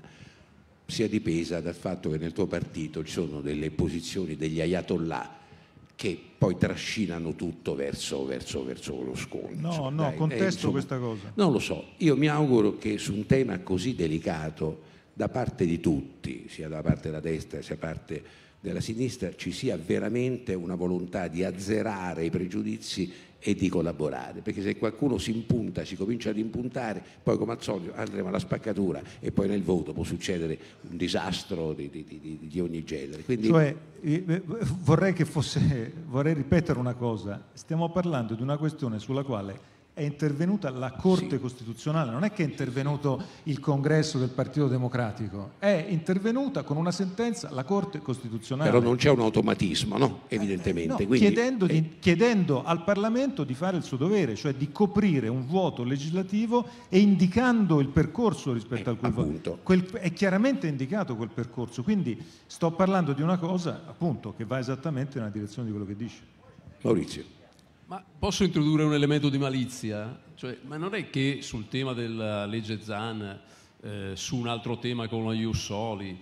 sia dipesa dal fatto che nel tuo partito ci sono delle posizioni degli ayatollah che poi trascinano tutto verso, verso, verso lo scontro. No, no, Dai, contesto eh, insomma, questa cosa. Non lo so, io mi auguro che su un tema così delicato, da parte di tutti, sia da parte della destra sia da parte della sinistra, ci sia veramente una volontà di azzerare i pregiudizi e di collaborare, perché se qualcuno si impunta, si comincia ad impuntare, poi come al solito andremo alla spaccatura e poi nel voto può succedere un disastro di, di, di, di ogni genere. Quindi... Cioè, vorrei che fosse, vorrei ripetere una cosa, stiamo parlando di una questione sulla quale è intervenuta la Corte sì. Costituzionale, non è che è intervenuto il Congresso del Partito Democratico, è intervenuta con una sentenza la Corte Costituzionale. Però non c'è un automatismo, no? Evidentemente. Eh, no, Quindi, chiedendo, eh. di, chiedendo al Parlamento di fare il suo dovere, cioè di coprire un vuoto legislativo e indicando il percorso rispetto eh, al quel appunto. vuoto. Quel, è chiaramente indicato quel percorso, quindi sto parlando di una cosa appunto che va esattamente nella direzione di quello che dici. Maurizio. Ma posso introdurre un elemento di malizia? Cioè, ma non è che sul tema della legge Zan, eh, su un altro tema come lo Ius Soli,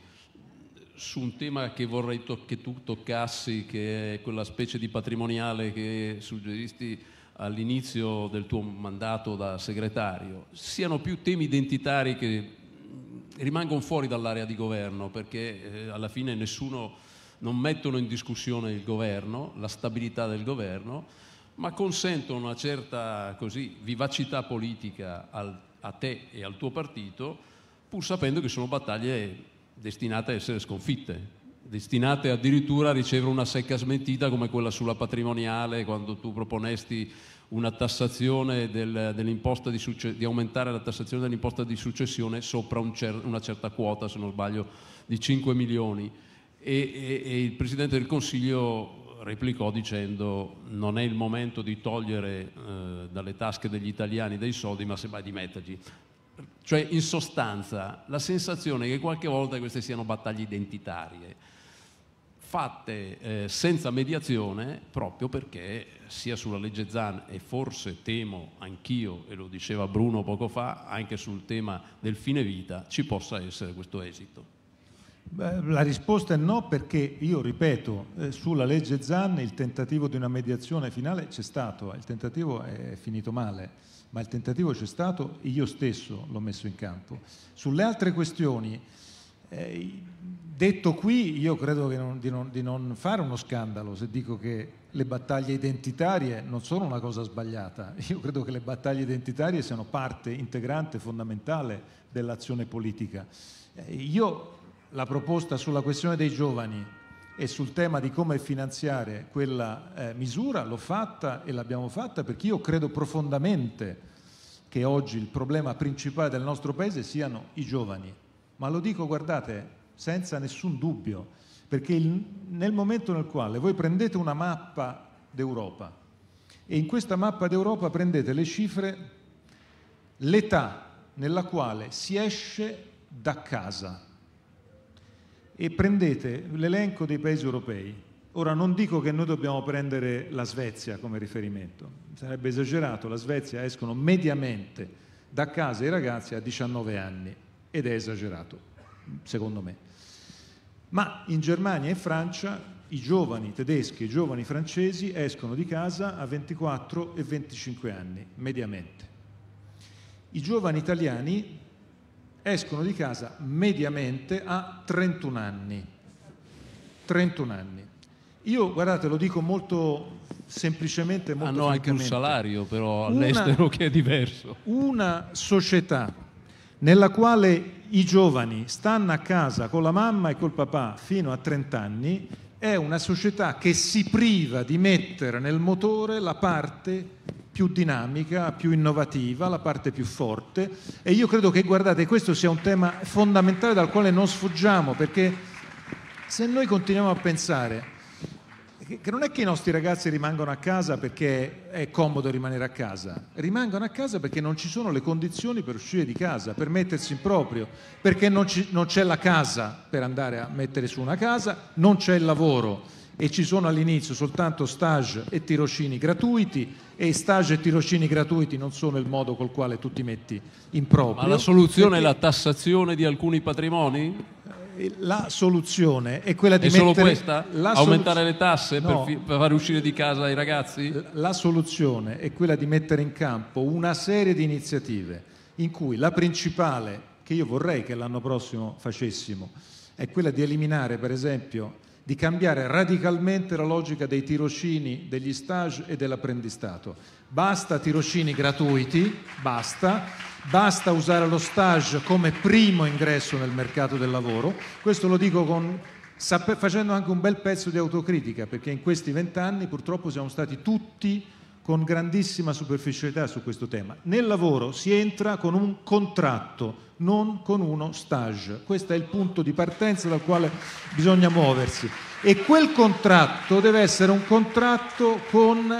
su un tema che vorrei to- che tu toccassi, che è quella specie di patrimoniale che suggeristi all'inizio del tuo mandato da segretario, siano più temi identitari che rimangono fuori dall'area di governo, perché eh, alla fine nessuno, non mettono in discussione il governo, la stabilità del governo, ma consentono una certa così, vivacità politica al, a te e al tuo partito, pur sapendo che sono battaglie destinate a essere sconfitte, destinate addirittura a ricevere una secca smentita come quella sulla patrimoniale, quando tu proponesti una tassazione del, dell'imposta di, succe- di aumentare la tassazione dell'imposta di successione sopra un cer- una certa quota, se non sbaglio, di cinque milioni. E, e, e il Presidente del Consiglio replicò dicendo non è il momento di togliere eh, dalle tasche degli italiani dei soldi, ma semmai di metterci. Cioè, in sostanza, la sensazione è che qualche volta queste siano battaglie identitarie, fatte eh, senza mediazione, proprio perché sia sulla legge Zan e forse temo anch'io, e lo diceva Bruno poco fa, anche sul tema del fine vita, ci possa essere questo esito. La risposta è no, perché io ripeto, eh, sulla legge Zan il tentativo di una mediazione finale c'è stato, il tentativo è finito male, ma il tentativo c'è stato e io stesso l'ho messo in campo. Sulle altre questioni, eh, detto qui, io credo che non, di, non, di non fare uno scandalo se dico che le battaglie identitarie non sono una cosa sbagliata, io credo che le battaglie identitarie siano parte integrante, fondamentale dell'azione politica. Eh, io la proposta sulla questione dei giovani e sul tema di come finanziare quella eh, misura l'ho fatta e l'abbiamo fatta perché io credo profondamente che oggi il problema principale del nostro Paese siano i giovani, ma lo dico, guardate, senza nessun dubbio, perché il, nel momento nel quale voi prendete una mappa d'Europa e in questa mappa d'Europa prendete le cifre, l'età nella quale si esce da casa e prendete l'elenco dei paesi europei. Ora non dico che noi dobbiamo prendere la Svezia come riferimento, sarebbe esagerato. La Svezia escono mediamente da casa i ragazzi a diciannove anni ed è esagerato, secondo me. Ma in Germania e Francia i giovani tedeschi e i giovani francesi escono di casa a ventiquattro e venticinque anni, mediamente. I giovani italiani escono di casa mediamente a trentuno anni. trentuno anni. Io, guardate, lo dico molto semplicemente, molto hanno anche un salario però all'estero una, che è diverso. Una società nella quale i giovani stanno a casa con la mamma e col papà fino a trenta anni è una società che si priva di mettere nel motore la parte più dinamica, più innovativa, la parte più forte, e io credo che, guardate, questo sia un tema fondamentale dal quale non sfuggiamo, perché se noi continuiamo a pensare che non è che i nostri ragazzi rimangono a casa perché è comodo rimanere a casa, rimangono a casa perché non ci sono le condizioni per uscire di casa, per mettersi in proprio, perché non, ci, non c'è la casa per andare a mettere su una casa, non c'è il lavoro e ci sono all'inizio soltanto stage e tirocini gratuiti, e stage e tirocini gratuiti non sono il modo col quale tu ti metti in proprio. Ma la soluzione perché... è la tassazione di alcuni patrimoni? La soluzione è quella di è solo mettere questa? la aumentare soluz... le tasse no. per, fi... per far uscire di casa i ragazzi? La soluzione è quella di mettere in campo una serie di iniziative in cui la principale, che io vorrei che l'anno prossimo facessimo, è quella di eliminare, per esempio, di cambiare radicalmente la logica dei tirocini, degli stage e dell'apprendistato. Basta tirocini gratuiti, basta, basta usare lo stage come primo ingresso nel mercato del lavoro. Questo lo dico con, facendo anche un bel pezzo di autocritica, perché in questi vent'anni purtroppo siamo stati tutti con grandissima superficialità su questo tema. Nel lavoro si entra con un contratto, non con uno stage. Questo è il punto di partenza dal quale bisogna muoversi. E quel contratto deve essere un contratto con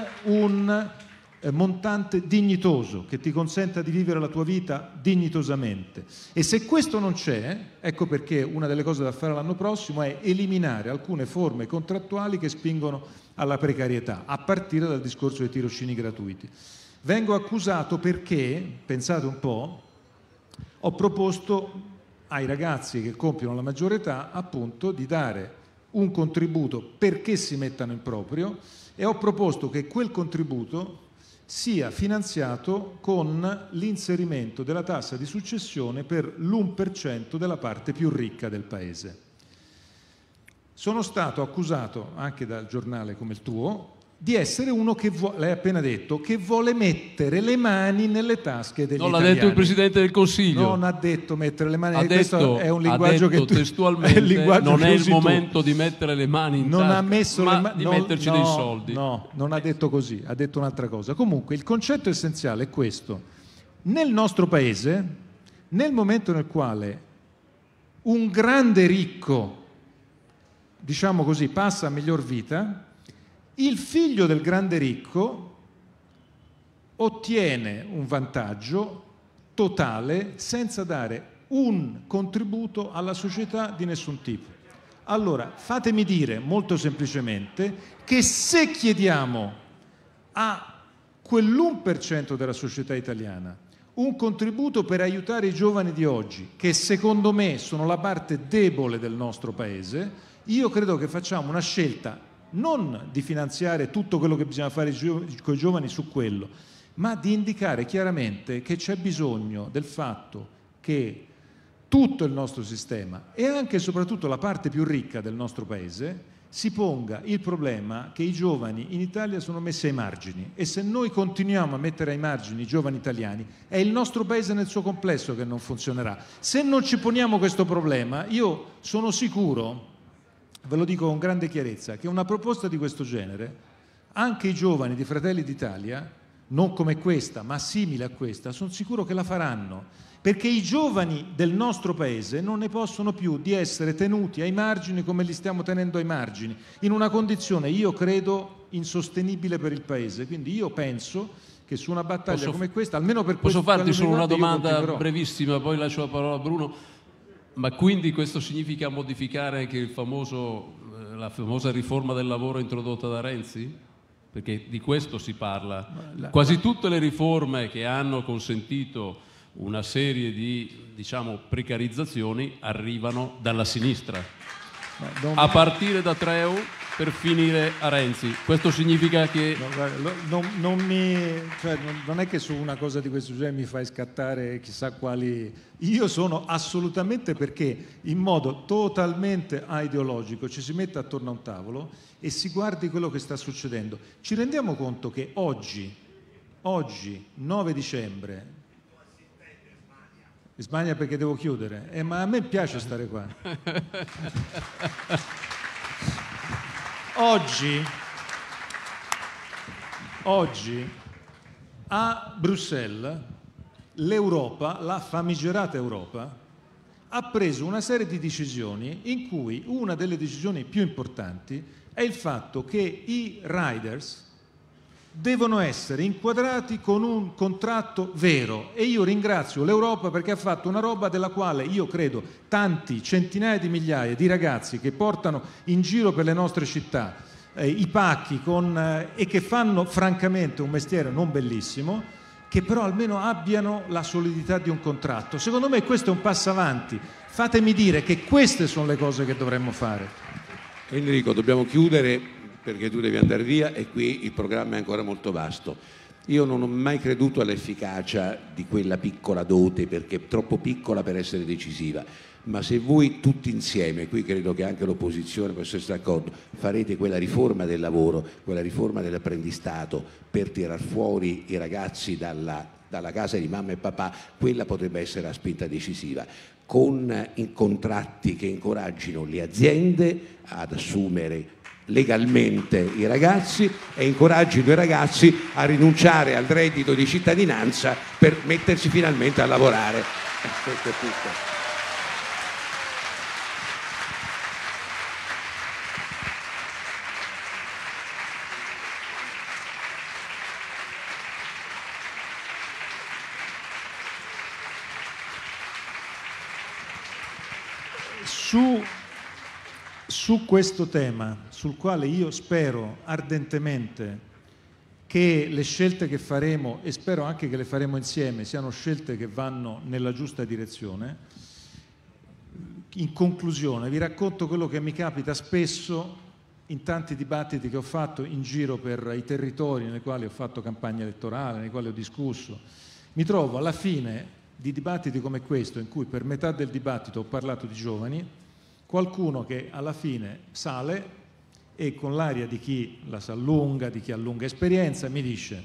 un eh, montante dignitoso, che ti consenta di vivere la tua vita dignitosamente. E se questo non c'è, ecco perché una delle cose da fare l'anno prossimo è eliminare alcune forme contrattuali che spingono alla precarietà, a partire dal discorso dei tirocini gratuiti. Vengo accusato perché, pensate un po', ho proposto ai ragazzi che compiono la maggiore età appunto di dare un contributo perché si mettano in proprio, e ho proposto che quel contributo sia finanziato con l'inserimento della tassa di successione per l'uno per cento della parte più ricca del Paese. Sono stato accusato anche dal giornale come il tuo di essere uno che, lei ha appena detto, che vuole mettere le mani nelle tasche degli non italiani. l'ha detto il Presidente del Consiglio. Non ha detto mettere le mani ha nelle tasche, questo è un linguaggio ha detto che tu, testualmente è il linguaggio non che è il usi momento tu. di mettere le mani in non tasca, ha messo ma le ma- di no, metterci no, dei soldi. No, non ha detto così, ha detto un'altra cosa. Comunque il concetto essenziale è questo. Nel nostro Paese, nel momento nel quale un grande ricco, diciamo così, passa a miglior vita, il figlio del grande ricco ottiene un vantaggio totale senza dare un contributo alla società di nessun tipo. Allora, fatemi dire molto semplicemente che se chiediamo a quell'uno per cento della società italiana un contributo per aiutare i giovani di oggi, che secondo me sono la parte debole del nostro Paese, io credo che facciamo una scelta non di finanziare tutto quello che bisogna fare con i giovani su quello, ma di indicare chiaramente che c'è bisogno del fatto che tutto il nostro sistema e anche e soprattutto la parte più ricca del nostro Paese si ponga il problema che i giovani in Italia sono messi ai margini, e se noi continuiamo a mettere ai margini i giovani italiani è il nostro Paese nel suo complesso che non funzionerà. Se non ci poniamo questo problema, io sono sicuro, ve lo dico con grande chiarezza, che una proposta di questo genere anche i giovani di Fratelli d'Italia, non come questa ma simile a questa, sono sicuro che la faranno, perché i giovani del nostro paese non ne possono più di essere tenuti ai margini come li stiamo tenendo ai margini, in una condizione, io credo, insostenibile per il paese. Quindi io penso che su una battaglia posso, come questa, almeno per posso questo farti solo una domanda continuerò. brevissima, poi lascio la parola a Bruno. Ma quindi questo significa modificare anche il famoso, eh, la famosa riforma del lavoro introdotta da Renzi? Perché di questo si parla. Quasi tutte le riforme che hanno consentito una serie di, diciamo, precarizzazioni arrivano dalla sinistra, a partire da Treu per finire a Renzi. Questo significa che... No, guarda, non, non, mi, cioè, non, non è che su una cosa di questo genere mi fai scattare chissà quali... Io sono assolutamente perché in modo totalmente aideologico ci si mette attorno a un tavolo e si guardi quello che sta succedendo. Ci rendiamo conto che oggi, oggi nove dicembre... Spagna perché devo chiudere, eh, ma a me piace stare qua. Oggi, oggi a Bruxelles l'Europa, la famigerata Europa, ha preso una serie di decisioni in cui una delle decisioni più importanti è il fatto che i riders devono essere inquadrati con un contratto vero, e io ringrazio l'Europa perché ha fatto una roba della quale io credo tanti centinaia di migliaia di ragazzi che portano in giro per le nostre città eh, i pacchi con, eh, e che fanno francamente un mestiere non bellissimo, che però almeno abbiano la solidità di un contratto. Secondo me questo è un passo avanti. Fatemi dire che queste sono le cose che dovremmo fare. Enrico, dobbiamo chiudere perché tu devi andare via e qui il programma è ancora molto vasto. Io non ho mai creduto all'efficacia di quella piccola dote, perché è troppo piccola per essere decisiva, ma se voi tutti insieme, qui credo che anche l'opposizione possa essere d'accordo, farete quella riforma del lavoro, quella riforma dell'apprendistato per tirar fuori i ragazzi dalla, dalla casa di mamma e papà, quella potrebbe essere la spinta decisiva, con in contratti che incoraggino le aziende ad assumere legalmente i ragazzi e incoraggino i ragazzi a rinunciare al reddito di cittadinanza per mettersi finalmente a lavorare. Questo è tutto. Su, su questo tema, sul quale io spero ardentemente che le scelte che faremo, e spero anche che le faremo insieme, siano scelte che vanno nella giusta direzione, in conclusione vi racconto quello che mi capita spesso in tanti dibattiti che ho fatto in giro per i territori nei quali ho fatto campagna elettorale, nei quali ho discusso. Mi trovo alla fine di dibattiti come questo, in cui per metà del dibattito ho parlato di giovani, qualcuno che alla fine sale e con l'aria di chi la sa lunga, di chi ha lunga esperienza, mi dice: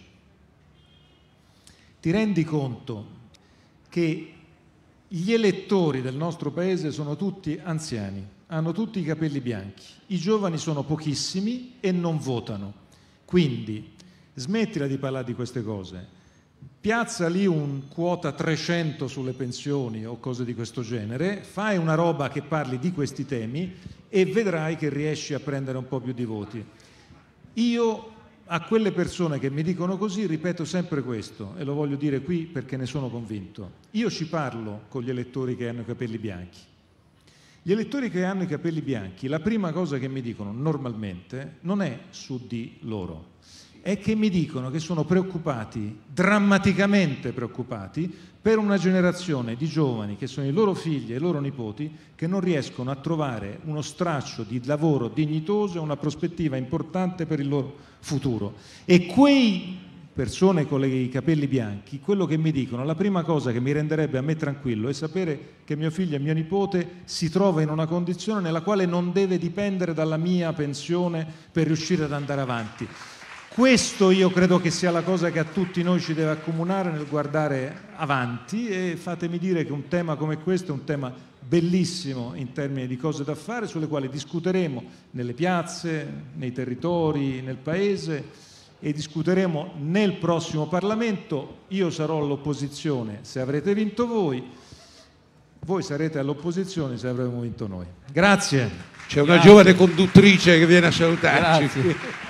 ti rendi conto che gli elettori del nostro paese sono tutti anziani, hanno tutti i capelli bianchi, i giovani sono pochissimi e non votano, quindi smettila di parlare di queste cose. Piazza lì un quota trecento sulle pensioni o cose di questo genere, fai una roba che parli di questi temi e vedrai che riesci a prendere un po' più di voti. Io a quelle persone che mi dicono così ripeto sempre questo, e lo voglio dire qui perché ne sono convinto. Io ci parlo con gli elettori che hanno i capelli bianchi. Gli elettori che hanno i capelli bianchi, la prima cosa che mi dicono normalmente non è su di loro, è che mi dicono che sono preoccupati, drammaticamente preoccupati, per una generazione di giovani che sono i loro figli e i loro nipoti che non riescono a trovare uno straccio di lavoro dignitoso e una prospettiva importante per il loro futuro. E quei persone con i capelli bianchi, quello che mi dicono, la prima cosa che mi renderebbe a me tranquillo è sapere che mio figlio e mio nipote si trova in una condizione nella quale non deve dipendere dalla mia pensione per riuscire ad andare avanti. Questo io credo che sia la cosa che a tutti noi ci deve accomunare nel guardare avanti, e fatemi dire che un tema come questo è un tema bellissimo in termini di cose da fare, sulle quali discuteremo nelle piazze, nei territori, nel paese, e discuteremo nel prossimo Parlamento. Io sarò all'opposizione se avrete vinto voi, voi sarete all'opposizione se avremo vinto noi. Grazie. C'è una Grazie. giovane conduttrice che viene a salutarci. Grazie.